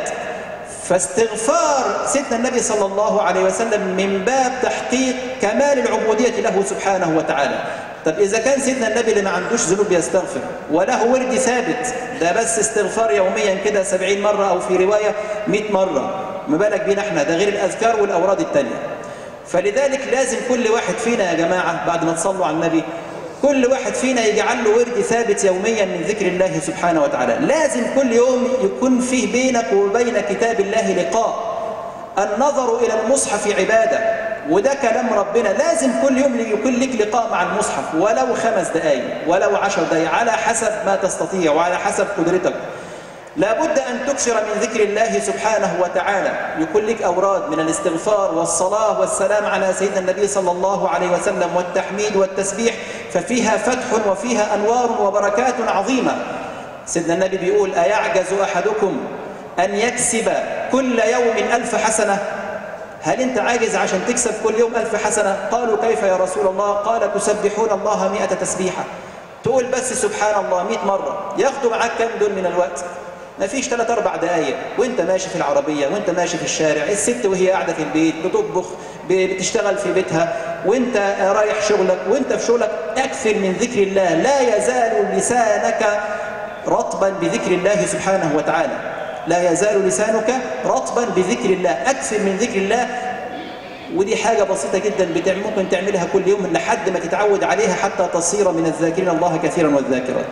فاستغفار سيدنا النبي صلى الله عليه وسلم من باب تحقيق كمال العبودية له سبحانه وتعالى. طب إذا كان سيدنا النبي اللي ما عندوش ذنوب يستغفر وله ورد ثابت، ده بس استغفار يوميا كده سبعين مرة أو في رواية مئة مرة، ما بالك بينا احنا؟ ده غير الأذكار والأوراد التانية. فلذلك لازم كل واحد فينا يا جماعة بعد ما تصلوا على النبي، كل واحد فينا يجعل له ورد ثابت يوميا من ذكر الله سبحانه وتعالى. لازم كل يوم يكون فيه بينك وبين كتاب الله لقاء. النظر إلى المصحف عبادة، وده كلام ربنا. لازم كل يوم يكون لك لقاء مع المصحف ولو خمس دقايق ولو عشر دقايق على حسب ما تستطيع وعلى حسب قدرتك. لابد أن تكثر من ذكر الله سبحانه وتعالى. يكون لك أوراد من الاستغفار والصلاة والسلام على سيدنا النبي صلى الله عليه وسلم والتحميد والتسبيح، ففيها فتح وفيها أنوار وبركات عظيمة. سيدنا النبي بيقول أيعجز أحدكم أن يكسب كل يوم ألف حسنة؟ هل أنت عاجز عشان تكسب كل يوم ألف حسنة؟ قالوا كيف يا رسول الله؟ قال تسبحون الله مئة تسبيحة. تقول بس سبحان الله مئة مرة. ياخدوا معاك كم دول من الوقت؟ ما فيش ثلاث أربع دقايق وانت ماشي في العربية وانت ماشي في الشارع، الست وهي قاعدة في البيت بتطبخ بتشتغل في بيتها وانت رايح شغلك وانت في شغلك. أكثر من ذكر الله. لا يزال لسانك رطبا بذكر الله سبحانه وتعالى. لا يزال لسانك رطبا بذكر الله. أكثر من ذكر الله. ودي حاجة بسيطة جدا ممكن تعملها كل يوم لحد ما تتعود عليها حتى تصير من الذاكرين الله كثيرا والذاكرات.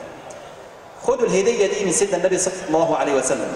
خدوا الهدية دي من سيدنا النبي صلى الله عليه وسلم.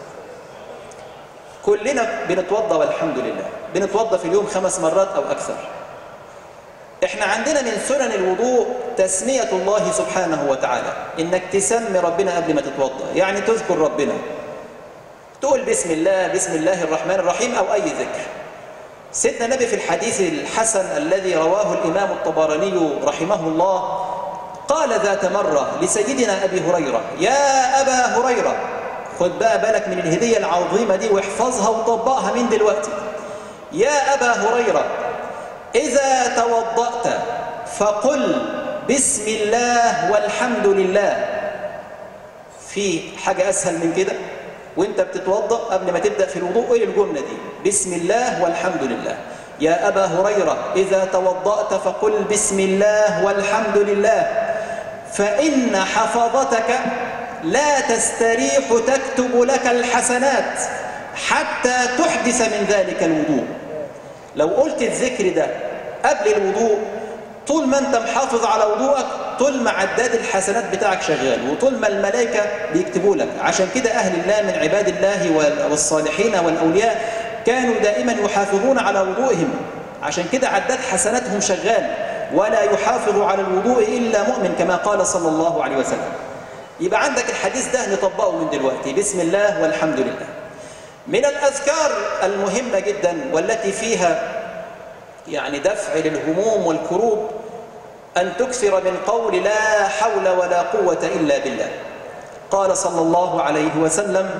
كلنا بنتوضى والحمد لله، بنتوضى في اليوم خمس مرات أو أكثر. احنا عندنا من سنن الوضوء تسمية الله سبحانه وتعالى، إنك تسمي ربنا قبل ما تتوضى، يعني تذكر ربنا. تقول بسم الله، بسم الله الرحمن الرحيم، أو أي ذكر. سيدنا النبي في الحديث الحسن الذي رواه الإمام الطبراني رحمه الله قال ذات مرة لسيدنا أبي هريرة: يا أبا هريرة، خد بقى بالك من الهدية العظيمة دي واحفظها وطبقها من دلوقتي. يا أبا هريرة، إذا توضأت فقل بسم الله والحمد لله. في حاجة أسهل من كده؟ وانت بتتوضأ قبل ما تبدأ في الوضوء قول الجملة دي: بسم الله والحمد لله. يا أبا هريرة، إذا توضأت فقل بسم الله والحمد لله، فإن حفظتك لا تستريح تكتب لك الحسنات حتى تحدث من ذلك الوضوء. لو قلت الذكر ده قبل الوضوء، طول ما انت محافظ على وضوءك طول ما عداد الحسنات بتاعك شغال، وطول ما الملائكة بيكتبوا لك. عشان كده أهل الله من عباد الله والصالحين والأولياء كانوا دائما يحافظون على وضوئهم، عشان كده عداد حسناتهم شغال. ولا يحافظ على الوضوء إلا مؤمن كما قال صلى الله عليه وسلم. يبقى عندك الحديث ده نطبقه من دلوقتي: بسم الله والحمد لله. من الأذكار المهمة جدا والتي فيها يعني دفع للهموم والكروب أن تكثر من قول لا حول ولا قوة إلا بالله. قال صلى الله عليه وسلم: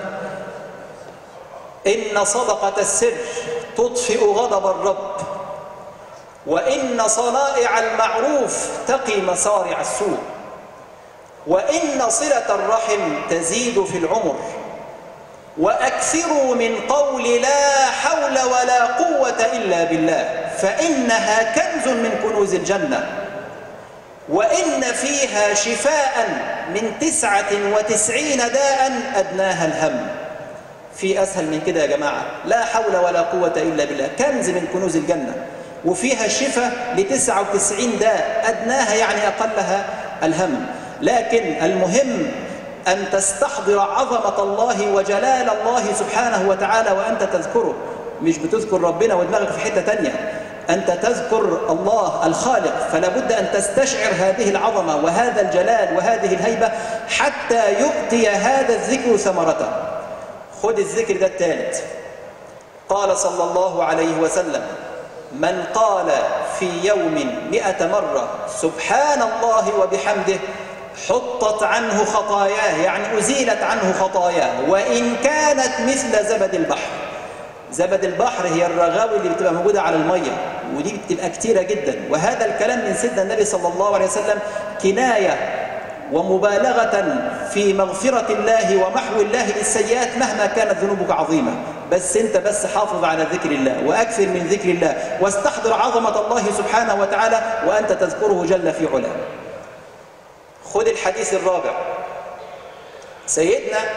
إن صدقة السر تطفئ غضب الرب، وإن صنائع المعروف تقي مصارع السوء، وإن صلة الرحم تزيد في العمر، وأكثروا من قول لا حول ولا قوة إلا بالله، فإنها كنز من كنوز الجنة، وإن فيها شفاء من تسعة وتسعين داء أدناها الهم. في أسهل من كده يا جماعة؟ لا حول ولا قوة إلا بالله كنز من كنوز الجنة، وفيها شفاء لتسعة وتسعين داء أدناها يعني أقلها الهم. لكن المهم أن تستحضر عظمة الله وجلال الله سبحانه وتعالى وأنت تذكره، مش بتذكر ربنا ودماغك في حتة تانية، أنت تذكر الله الخالق، فلا بد أن تستشعر هذه العظمة وهذا الجلال وهذه الهيبة حتى يؤتي هذا الذكر ثمرته. خذ الذكر ده الثالث. قال صلى الله عليه وسلم: من قال في يوم مئة مرة سبحان الله وبحمده حطت عنه خطاياه، يعني أزيلت عنه خطاياه وإن كانت مثل زبد البحر. زبد البحر هي الرغاوي اللي بتبقى موجودة على المية، ودي بتبقى كتيرة جدا. وهذا الكلام من سيدنا النبي صلى الله عليه وسلم كناية ومبالغة في مغفرة الله ومحو الله للسيئات مهما كانت ذنوبك عظيمة. بس انت بس حافظ على ذكر الله وأكثر من ذكر الله واستحضر عظمة الله سبحانه وتعالى وأنت تذكره جل في علاه. خذ الحديث الرابع. سيدنا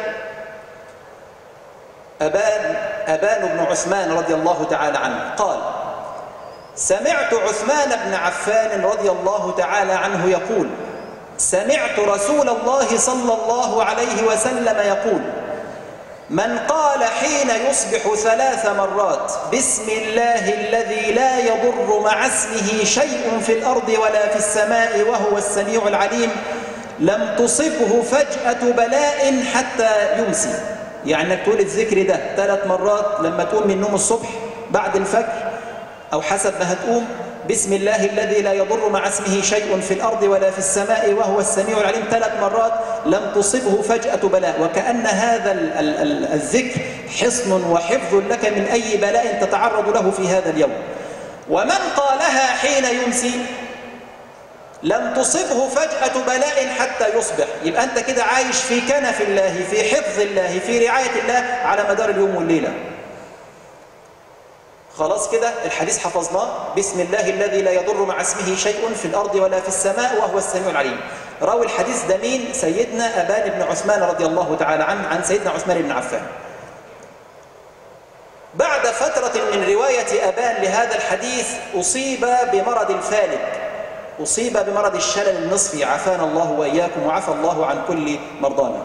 أبان أبان بن عثمان رضي الله تعالى عنه قال: سمعت عثمان بن عفان رضي الله تعالى عنه يقول: سمعت رسول الله صلى الله عليه وسلم يقول: من قال حين يصبح ثلاث مرات بسم الله الذي لا يضر مع اسمه شيء في الأرض ولا في السماء وهو السميع العليم لم تصبه فجأة بلاء حتى يمسي. يعني انك تقول الذكر ده ثلاث مرات لما تقوم من النوم الصبح بعد الفجر أو حسب ما هتقوم: بسم الله الذي لا يضر مع اسمه شيء في الأرض ولا في السماء وهو السميع العليم ثلاث مرات لم تصبه فجأة بلاء. وكأن هذا ال ال ال الذكر حصن وحفظ لك من أي بلاء تتعرض له في هذا اليوم. ومن قالها حين يمسي لم تصبه فجأة بلاء حتى يصبح. يبقى أنت كده عايش في كنف الله، في حفظ الله، في رعاية الله على مدار اليوم والليلة. خلاص كده الحديث حفظناه: بسم الله الذي لا يضر مع اسمه شيء في الأرض ولا في السماء وهو السميع العليم. راوي الحديث ده مين؟ سيدنا أبان بن عثمان رضي الله تعالى عنه عن سيدنا عثمان بن عفان. بعد فترة من رواية أبان لهذا الحديث أصيب بمرض الفالج، أصيب بمرض الشلل النصفي، عافانا الله وإياكم وعفى الله عن كل مرضانا.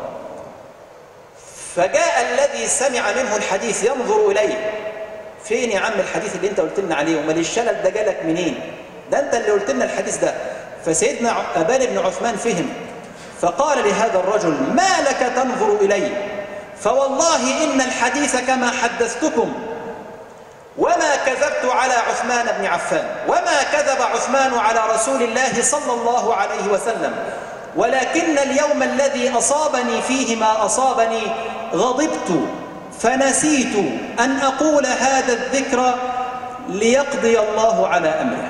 فجاء الذي سمع منه الحديث ينظر إليه: فين يا عم الحديث اللي انت قلت لنا عليه؟ ومال الشلل ده جالك منين؟ ده انت اللي قلت لنا الحديث ده. فسيدنا أبان بن عثمان فهم، فقال لهذا الرجل: ما لك تنظر إلي؟ فوالله إن الحديث كما حدثتكم، وما كذبت على عثمان بن عفان، وما كذب عثمان على رسول الله صلى الله عليه وسلم، ولكن اليوم الذي أصابني فيه ما أصابني غضبت فنسيت أن أقول هذا الذكر ليقضي الله على أمره.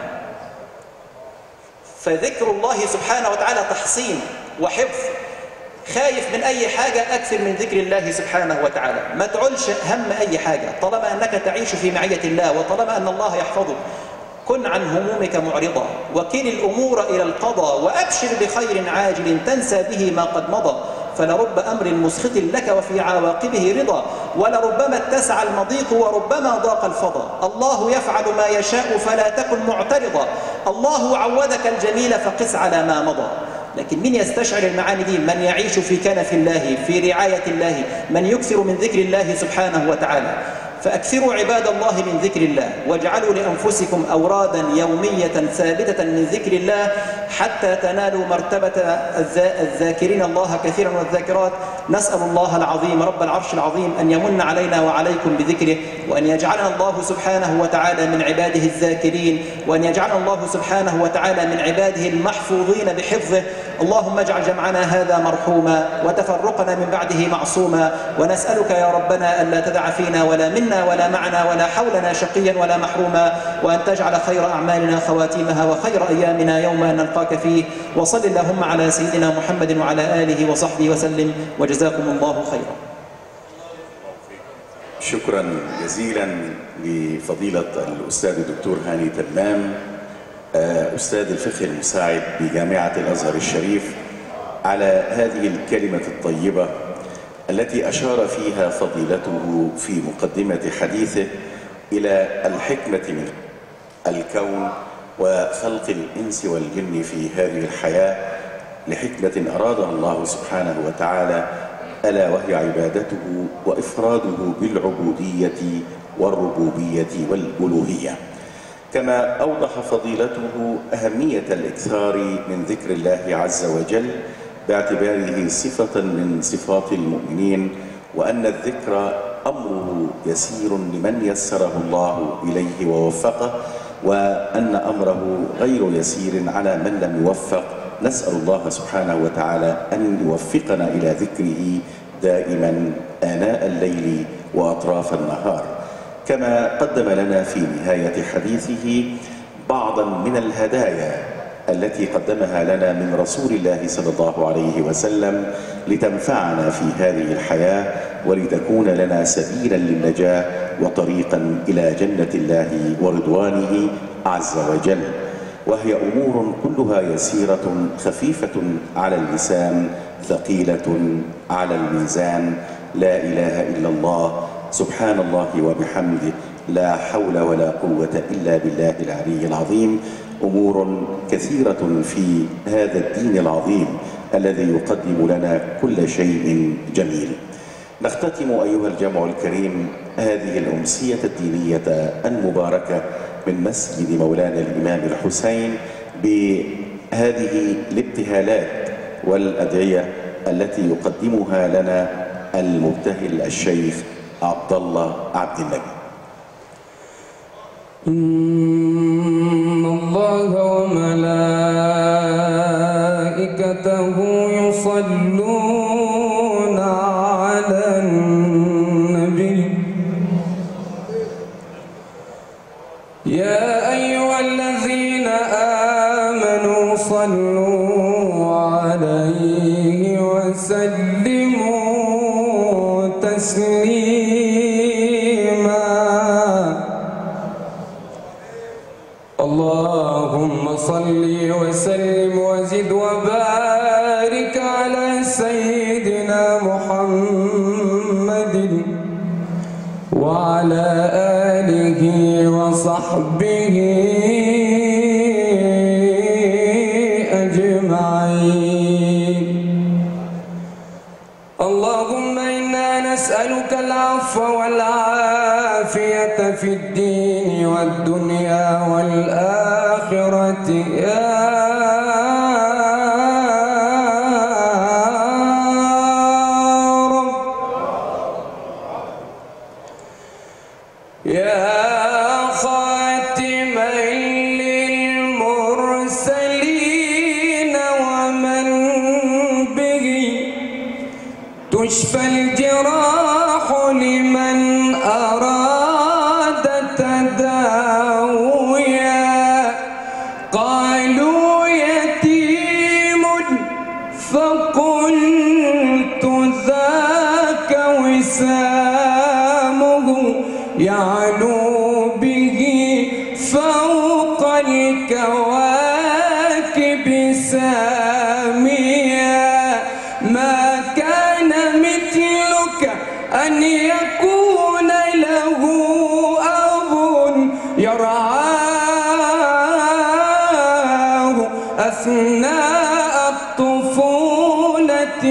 فذكر الله سبحانه وتعالى تحصين وحفظ. خايف من أي حاجة أكثر من ذكر الله سبحانه وتعالى، ما تعلش هم أي حاجة طالما أنك تعيش في معية الله، وطالما أن الله يحفظك. كن عن همومك معرضا، وكل الأمور إلى القضاء، وأبشر بخير عاجل تنسى به ما قد مضى، فلرب أمر مسخط لك وفي عواقبه رضا، ولربما اتسع المضيق وربما ضاق الفضا. الله يفعل ما يشاء فلا تكن معترضا، الله عودك الجميل فقس على ما مضى. لكن من يستشعر المعاني دي؟ من يعيش في كنف الله، في رعاية الله، من يكثر من ذكر الله سبحانه وتعالى. فأكثروا عباد الله من ذكر الله، واجعلوا لأنفسكم أورادا يومية ثابتة من ذكر الله حتى تنالوا مرتبة الذاكرين الله كثيرا والذاكرات. نسأل الله العظيم رب العرش العظيم أن يمن علينا وعليكم بذكره، وأن يجعلنا الله سبحانه وتعالى من عباده الذاكرين، وأن يجعلنا الله سبحانه وتعالى من عباده المحفوظين بحفظه. اللهم اجعل جمعنا هذا مرحوما، وتفرقنا من بعده معصوما، ونسألك يا ربنا ألا تدع فينا ولا منا ولا معنا ولا حولنا شقيا ولا محروما، وأن تجعل خير أعمالنا خواتيمها، وخير أيامنا يوم أن نلقاك فيه. وصل اللهم على سيدنا محمد وعلى آله وصحبه وسلم، وجزاكم الله خيرا. شكرا جزيلا لفضيلة الأستاذ الدكتور هاني تمام، أستاذ الفقه المساعد بجامعة الأزهر الشريف، على هذه الكلمة الطيبة التي أشار فيها فضيلته في مقدمة حديثه إلى الحكمة من الكون وخلق الإنس والجن في هذه الحياة لحكمة أرادها الله سبحانه وتعالى، ألا وهي عبادته وإفراده بالعبودية والربوبية والألوهية. كما أوضح فضيلته أهمية الإكثار من ذكر الله عز وجل باعتباره صفة من صفات المؤمنين، وأن الذكر أمره يسير لمن يسره الله إليه ووفقه، وأن أمره غير يسير على من لم يوفق. نسأل الله سبحانه وتعالى أن يوفقنا إلى ذكره دائما آناء الليل وأطراف النهار. كما قدم لنا في نهاية حديثه بعضا من الهدايا التي قدمها لنا من رسول الله صلى الله عليه وسلم لتنفعنا في هذه الحياة، ولتكون لنا سبيلا للنجاة وطريقا إلى جنة الله ورضوانه عز وجل، وهي أمور كلها يسيرة خفيفة على اللسان ثقيلة على الميزان. لا إله إلا الله، سبحان الله وبحمده، لا حول ولا قوة إلا بالله العلي العظيم. أمور كثيرة في هذا الدين العظيم الذي يقدم لنا كل شيء جميل. نختتم أيها الجمع الكريم هذه الأمسية الدينية المباركة من مسجد مولانا الإمام الحسين بهذه الابتهالات والأدعية التي يقدمها لنا المبتهل الشيخ عبد الله عبد النبي. إن الله وملائكته يصلون على النبي يا أيها الذين آمنوا صلوا عليه وسلموا تسليما. اللهم صل وسلم وزد وبارك على سيدنا محمد وعلى آله وصحبه أجمعين. اللهم إنا نسألك العفو والعافية في الدين والدنيا والآخرة يا رب. فوق الكواكب ساميا ما كان مثلك أن يكون له أب يرعاه أثناء الطفولة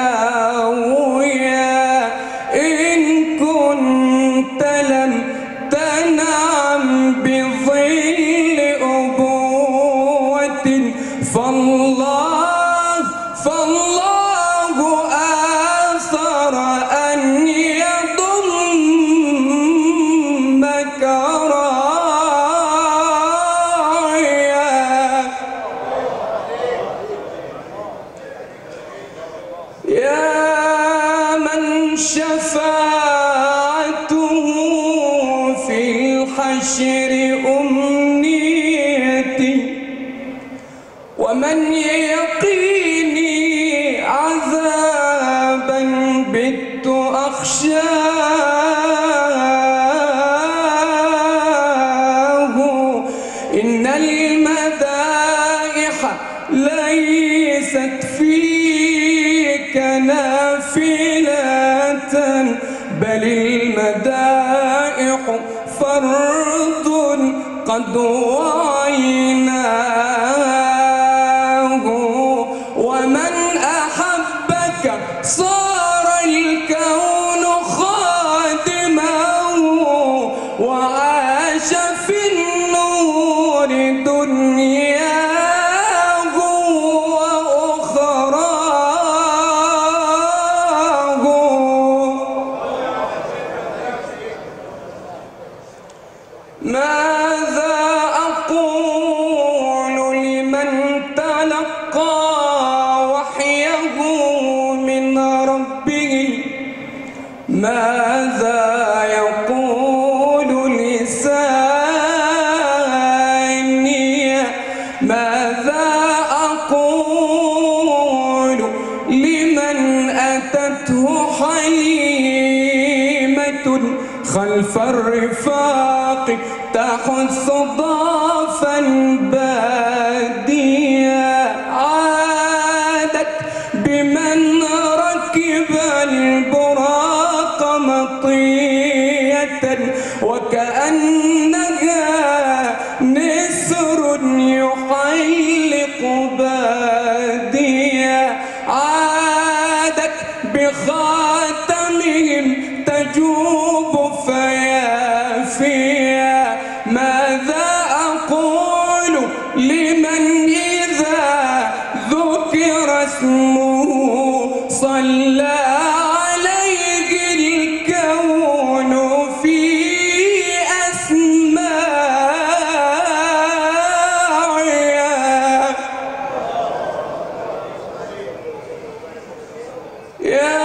آويا إن كنت لم تنعم بظل أبوة فالله فالله آثر أن يضمك راعيا يا من شفاعته في الحشر أمنيتي ومن يقيني عذابا بت أخشاه إن المدائح ليست فيك نافلة بل المدائح فرض قد وعيناه ومن أحبك صار الكون خادمه وعاش في النور دنياه وأخراه ماذا أقول لمن تلقى وحيه من ربه ماذا يقول لساني ماذا أقول لمن أتته حليمة خلف الرفاق تحث ضعفا باديا عادت بمن ركب البراق مطية وكأنها نسر يحلق باديا عادت بخاتمهم تجوب فيافيا ماذا أقول لمن إذا ذكر اسمه صلى عليه الكون في أسماعيا يا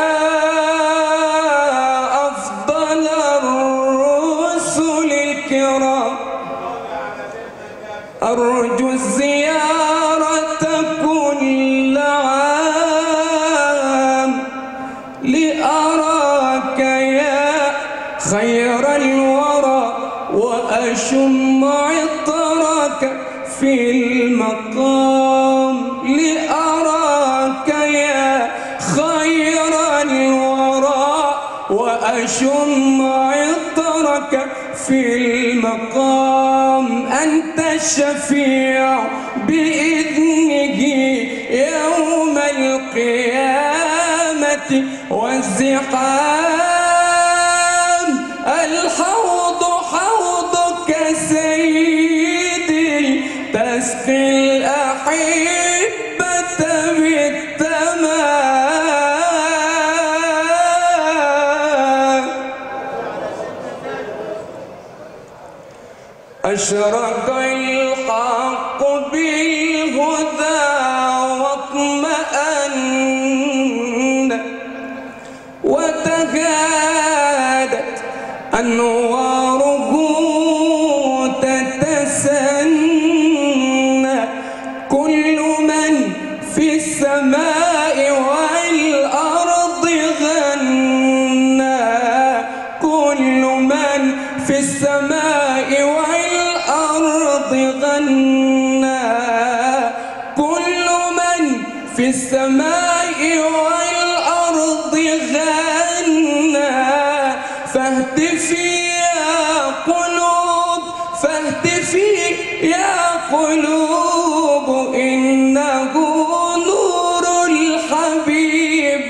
أفضل الرسل الكرام أرجو الزيارة كل عام لأراك يا خير الورى وأشم عطرك في المقام لأراك يا خير الورى وأشم عطرك في المقام أنت الشفيع بإذنه يوم القيامة والزحام الحوض حوضك سيدي تسقي الأحبة بالتمام أشرق الحق بالهدى واطمأن وتهادت أنواره تتسنى كل من في السماء والأرض غنى كل من في السماء والأرض غنى كل من في السماء والأرض غنى فاهتفي يا قلوب فاهتفي يا قلوب إنه نور الحبيب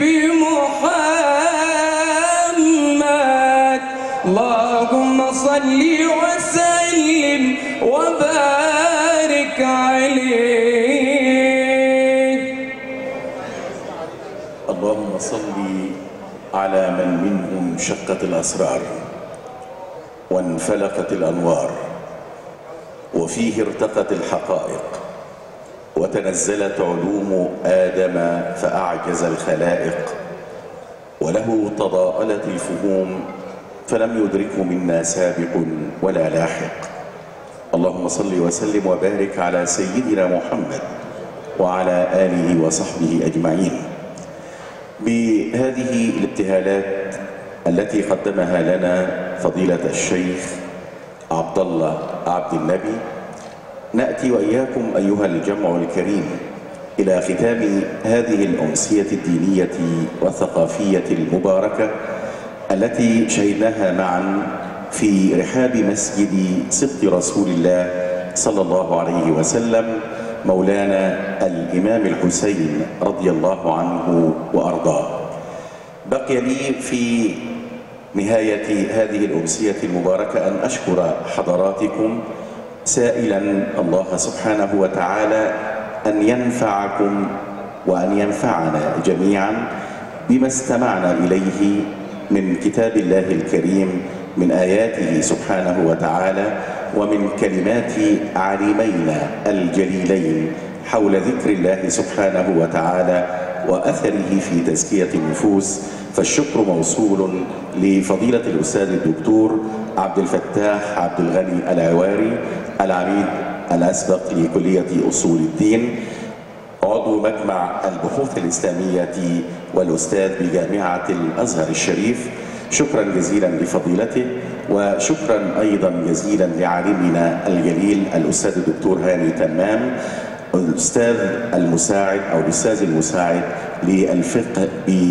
محمد اللهم صل وسلم وبارك عليه. اللهم صل على من منهم شقت الأسرار وانفلقت الأنوار وفيه ارتقت الحقائق وتنزلت علوم آدم فأعجز الخلائق وله تضاءلت الفهوم فلم يدركه منا سابق ولا لاحق. اللهم صل وسلم وبارك على سيدنا محمد وعلى آله وصحبه أجمعين. بهذه الابتهالات التي قدمها لنا فضيلة الشيخ عبد الله عبد النبي نأتي وإياكم أيها الجمع الكريم إلى ختام هذه الأمسية الدينية والثقافية المباركة التي شهدناها معا في رحاب مسجد صدق رسول الله صلى الله عليه وسلم مولانا الإمام الحسين رضي الله عنه وأرضاه. بقي لي في نهاية هذه الأمسية المباركة أن أشكر حضراتكم سائلا الله سبحانه وتعالى أن ينفعكم وأن ينفعنا جميعا بما استمعنا إليه من كتاب الله الكريم من آياته سبحانه وتعالى ومن كلمات عالمينا الجليلين حول ذكر الله سبحانه وتعالى وأثره في تزكية النفوس. فالشكر موصول لفضيلة الأستاذ الدكتور عبد الفتاح عبد الغني العواري العميد الأسبق لكلية أصول الدين عضو مجمع البحوث الإسلامية والأستاذ بجامعة الأزهر الشريف. شكرا جزيلا لفضيلته وشكرا أيضا جزيلا لعالمنا الجليل الأستاذ الدكتور هاني تمام الأستاذ المساعد أو الأستاذ المساعد للفقه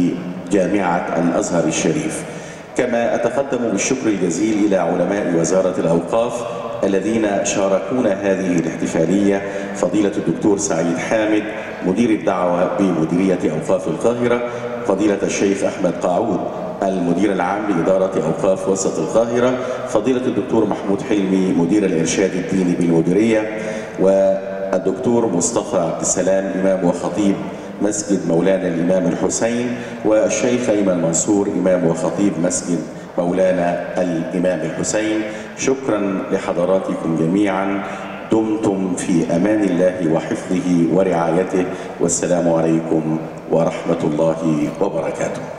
بجامعة الأزهر الشريف. كما أتقدم بالشكر الجزيل إلى علماء وزارة الأوقاف الذين شاركونا هذه الاحتفالية فضيلة الدكتور سعيد حامد مدير الدعوة بمديرية أوقاف القاهرة، فضيلة الشيخ أحمد قاعود المدير العام لإدارة أوقاف وسط القاهرة، فضيلة الدكتور محمود حلمي مدير الإرشاد الديني بالمديرية، والدكتور مصطفى عبد السلام إمام وخطيب مسجد مولانا الإمام الحسين، والشيخ أيمن منصور إمام وخطيب مسجد مولانا الإمام الحسين. شكرا لحضراتكم جميعا، دمتم في أمان الله وحفظه ورعايته، والسلام عليكم ورحمة الله وبركاته.